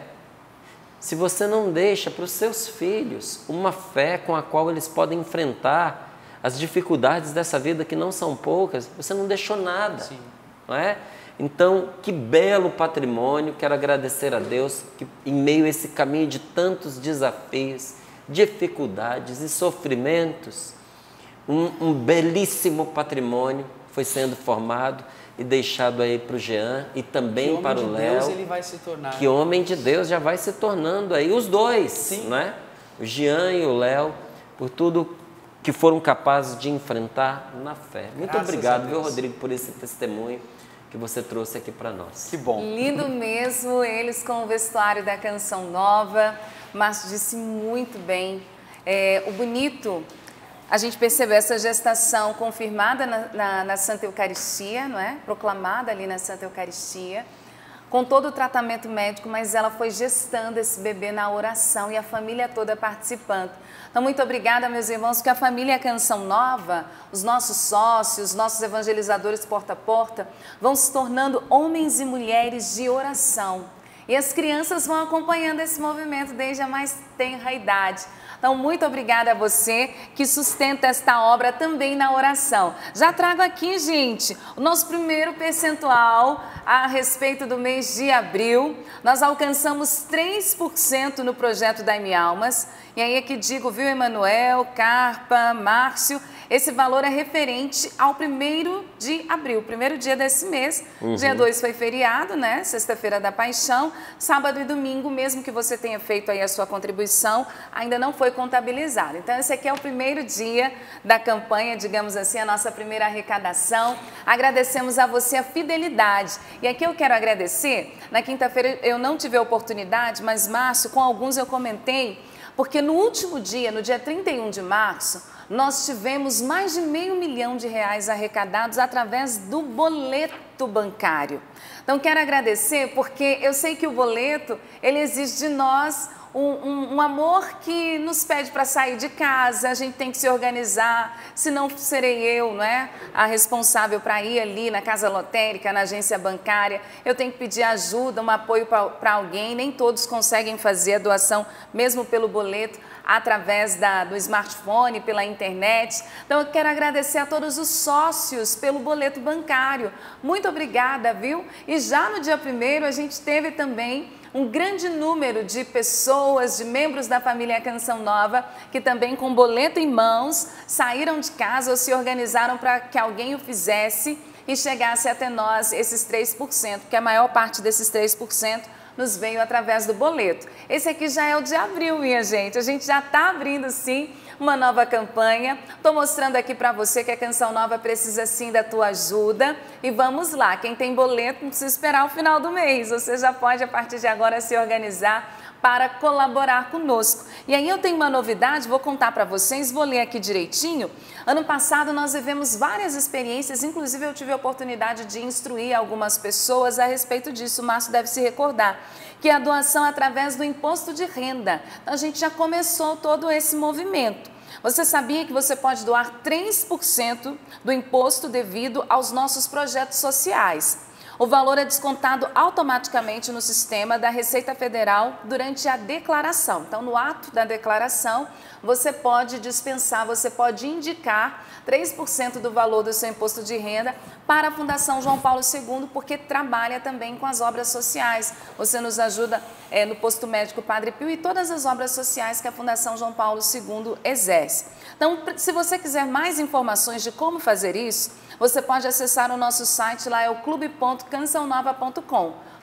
Se você não deixa para os seus filhos uma fé com a qual eles podem enfrentar as dificuldades dessa vida, que não são poucas, você não deixou nada. Sim. Não é? Então, que belo patrimônio, quero agradecer a Deus que em meio a esse caminho de tantos desafios, dificuldades e sofrimentos, um, um belíssimo patrimônio foi sendo formado e deixado aí para o Jean e também para o Léo. Deus, ele vai se tornar. Que homem de Deus já vai se tornando aí, os dois, Sim. né? O Jean e o Léo, por tudo que foram capazes de enfrentar na fé. Muito Graças a obrigado, Deus. viu, Rodrigo, por esse testemunho que você trouxe aqui para nós. Que bom. Lindo mesmo, eles com o vestuário da Canção Nova. Márcio disse muito bem. É, o bonito, a gente percebeu essa gestação confirmada na, na, na Santa Eucaristia, não é? Proclamada ali na Santa Eucaristia, com todo o tratamento médico, mas ela foi gestando esse bebê na oração e a família toda participando. Então, muito obrigada, meus irmãos, porque a família Canção Nova, os nossos sócios, nossos evangelizadores porta a porta, vão se tornando homens e mulheres de oração. E as crianças vão acompanhando esse movimento desde a mais tenra idade. Então, muito obrigada a você que sustenta esta obra também na oração. Já trago aqui, gente, o nosso primeiro percentual a respeito do mês de abril. Nós alcançamos três por cento no projeto Dai-me Almas. E aí é que digo, viu, Emanuel, Carpa, Márcio, esse valor é referente ao primeiro de abril, primeiro dia desse mês. Uhum. Dia dois foi feriado, né? Sexta-feira da Paixão. Sábado e domingo, mesmo que você tenha feito aí a sua contribuição, ainda não foi contabilizado. Então, esse aqui é o primeiro dia da campanha, digamos assim, a nossa primeira arrecadação. Agradecemos a você a fidelidade. E aqui eu quero agradecer, na quinta-feira eu não tive a oportunidade, mas Márcio, com alguns eu comentei, porque no último dia, no dia trinta e um de março, nós tivemos mais de meio milhão de reais arrecadados através do boleto bancário. Então, quero agradecer porque eu sei que o boleto, ele exige de nós um, um, um amor que nos pede para sair de casa, a gente tem que se organizar, senão serei eu, não é? A responsável para ir ali na casa lotérica, na agência bancária, eu tenho que pedir ajuda, um apoio para alguém, nem todos conseguem fazer a doação, mesmo pelo boleto, através da, do smartphone, pela internet. Então, eu quero agradecer a todos os sócios pelo boleto bancário. Muito obrigada, viu? E já no dia primeiro, a gente teve também um grande número de pessoas, de membros da família Canção Nova, que também com boleto em mãos, saíram de casa ou se organizaram para que alguém o fizesse e chegasse até nós esses três por cento, porque a maior parte desses três por cento nos veio através do boleto. Esse aqui já é o de abril, minha gente. A gente já está abrindo, sim, uma nova campanha. Estou mostrando aqui para você que a Canção Nova precisa, sim, da tua ajuda. E vamos lá, quem tem boleto não precisa esperar o final do mês. Você já pode, a partir de agora, se organizar para colaborar conosco. E aí eu tenho uma novidade, vou contar para vocês, vou ler aqui direitinho. Ano passado nós vivemos várias experiências, inclusive eu tive a oportunidade de instruir algumas pessoas a respeito disso, o Márcio deve se recordar, que é a doação através do imposto de renda. Então a gente já começou todo esse movimento. Você sabia que você pode doar três por cento do imposto devido aos nossos projetos sociais? O valor é descontado automaticamente no sistema da Receita Federal durante a declaração. Então, no ato da declaração, você pode dispensar, você pode indicar três por cento do valor do seu imposto de renda para a Fundação João Paulo segundo, porque trabalha também com as obras sociais. Você nos ajuda é, no Posto Médico Padre Pio e todas as obras sociais que a Fundação João Paulo segundo exerce. Então, se você quiser mais informações de como fazer isso, você pode acessar o nosso site, lá é o clube ponto canção nova ponto com.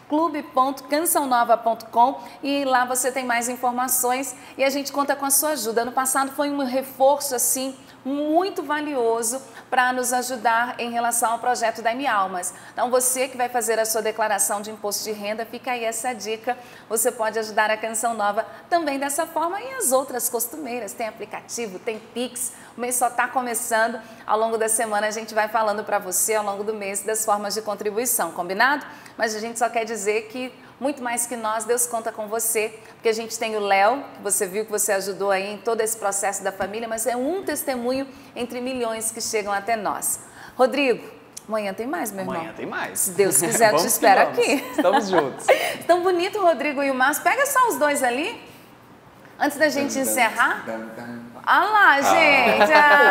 clube ponto canção nova ponto com, e lá você tem mais informações e a gente conta com a sua ajuda. Ano passado foi um reforço assim muito valioso para nos ajudar em relação ao projeto da M Almas. Então você que vai fazer a sua declaração de imposto de renda, fica aí essa dica. Você pode ajudar a Canção Nova também dessa forma e as outras costumeiras. Tem aplicativo, tem Pix, o mês só está começando. Ao longo da semana a gente vai falando para você ao longo do mês das formas de contribuição, combinado? Mas a gente só quer dizer que muito mais que nós, Deus conta com você, porque a gente tem o Léo, que você viu que você ajudou aí em todo esse processo da família, mas é um testemunho entre milhões que chegam até nós. Rodrigo, amanhã tem mais, meu irmão? Amanhã tem mais. Se Deus quiser, eu te espero aqui. Estamos juntos. Tão bonito o Rodrigo e o Márcio. Pega só os dois ali, antes da gente encerrar. Ah lá, gente!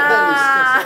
Ah.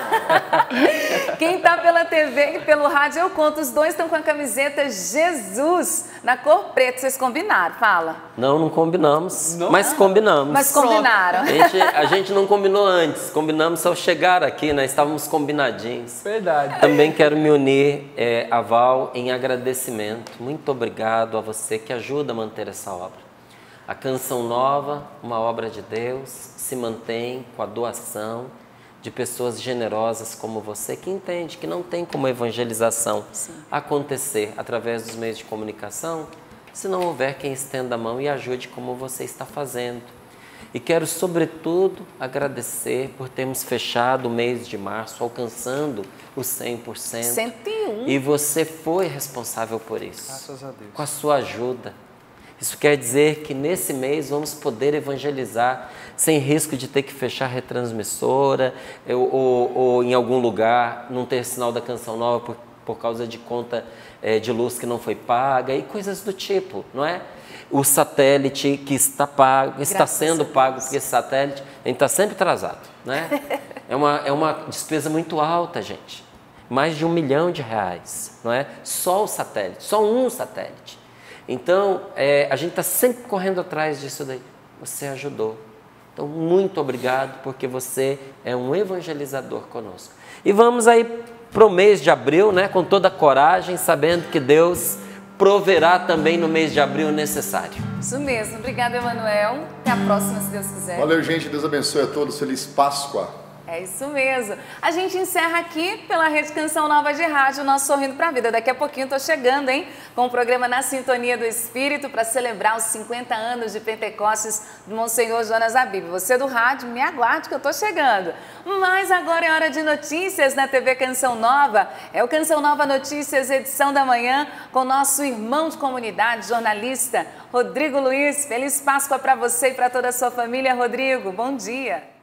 Quem tá pela T V e pelo rádio, eu conto. Os dois estão com a camiseta Jesus na cor preta. Vocês combinaram? Fala. Não, não combinamos, Não? mas combinamos. Mas combinaram. A gente, a gente não combinou antes, combinamos ao chegar aqui, né? Estávamos combinadinhos. Verdade. Também quero me unir é, a Val em agradecimento. Muito obrigado a você que ajuda a manter essa obra. A Canção Nova, uma obra de Deus, se mantém com a doação de pessoas generosas como você, que entende que não tem como evangelização Sim. acontecer através dos meios de comunicação, se não houver quem estenda a mão e ajude como você está fazendo. E quero, sobretudo, agradecer por termos fechado o mês de março, alcançando os cem por cento. cento e um. E você foi responsável por isso. Graças a Deus. Com a sua ajuda. Isso quer dizer que nesse mês vamos poder evangelizar sem risco de ter que fechar retransmissora ou, ou, ou em algum lugar não ter sinal da Canção Nova por, por causa de conta é, de luz que não foi paga e coisas do tipo, não é? O satélite que está pago, está Graças sendo pago, porque esse satélite a gente está sempre atrasado, né? É uma, é uma despesa muito alta, gente. Mais de um milhão de reais, não é? Só o satélite, só um satélite. Então, é, a gente está sempre correndo atrás disso daí. Você ajudou. Então, muito obrigado, porque você é um evangelizador conosco. E vamos aí para o mês de abril, né, com toda a coragem, sabendo que Deus proverá também no mês de abril o necessário. Isso mesmo. Obrigada, Emanuel. Até a próxima, se Deus quiser. Valeu, gente. Deus abençoe a todos. Feliz Páscoa. É isso mesmo. A gente encerra aqui pela Rede Canção Nova de Rádio, nosso Sorrindo pra Vida. Daqui a pouquinho tô chegando, hein? Com o programa Na Sintonia do Espírito para celebrar os cinquenta anos de Pentecostes do Monsenhor Jonas Abib. Você do rádio, me aguarde que eu tô chegando. Mas agora é hora de notícias na T V Canção Nova. É o Canção Nova Notícias, edição da manhã, com nosso irmão de comunidade, jornalista Rodrigo Luiz. Feliz Páscoa para você e para toda a sua família, Rodrigo. Bom dia.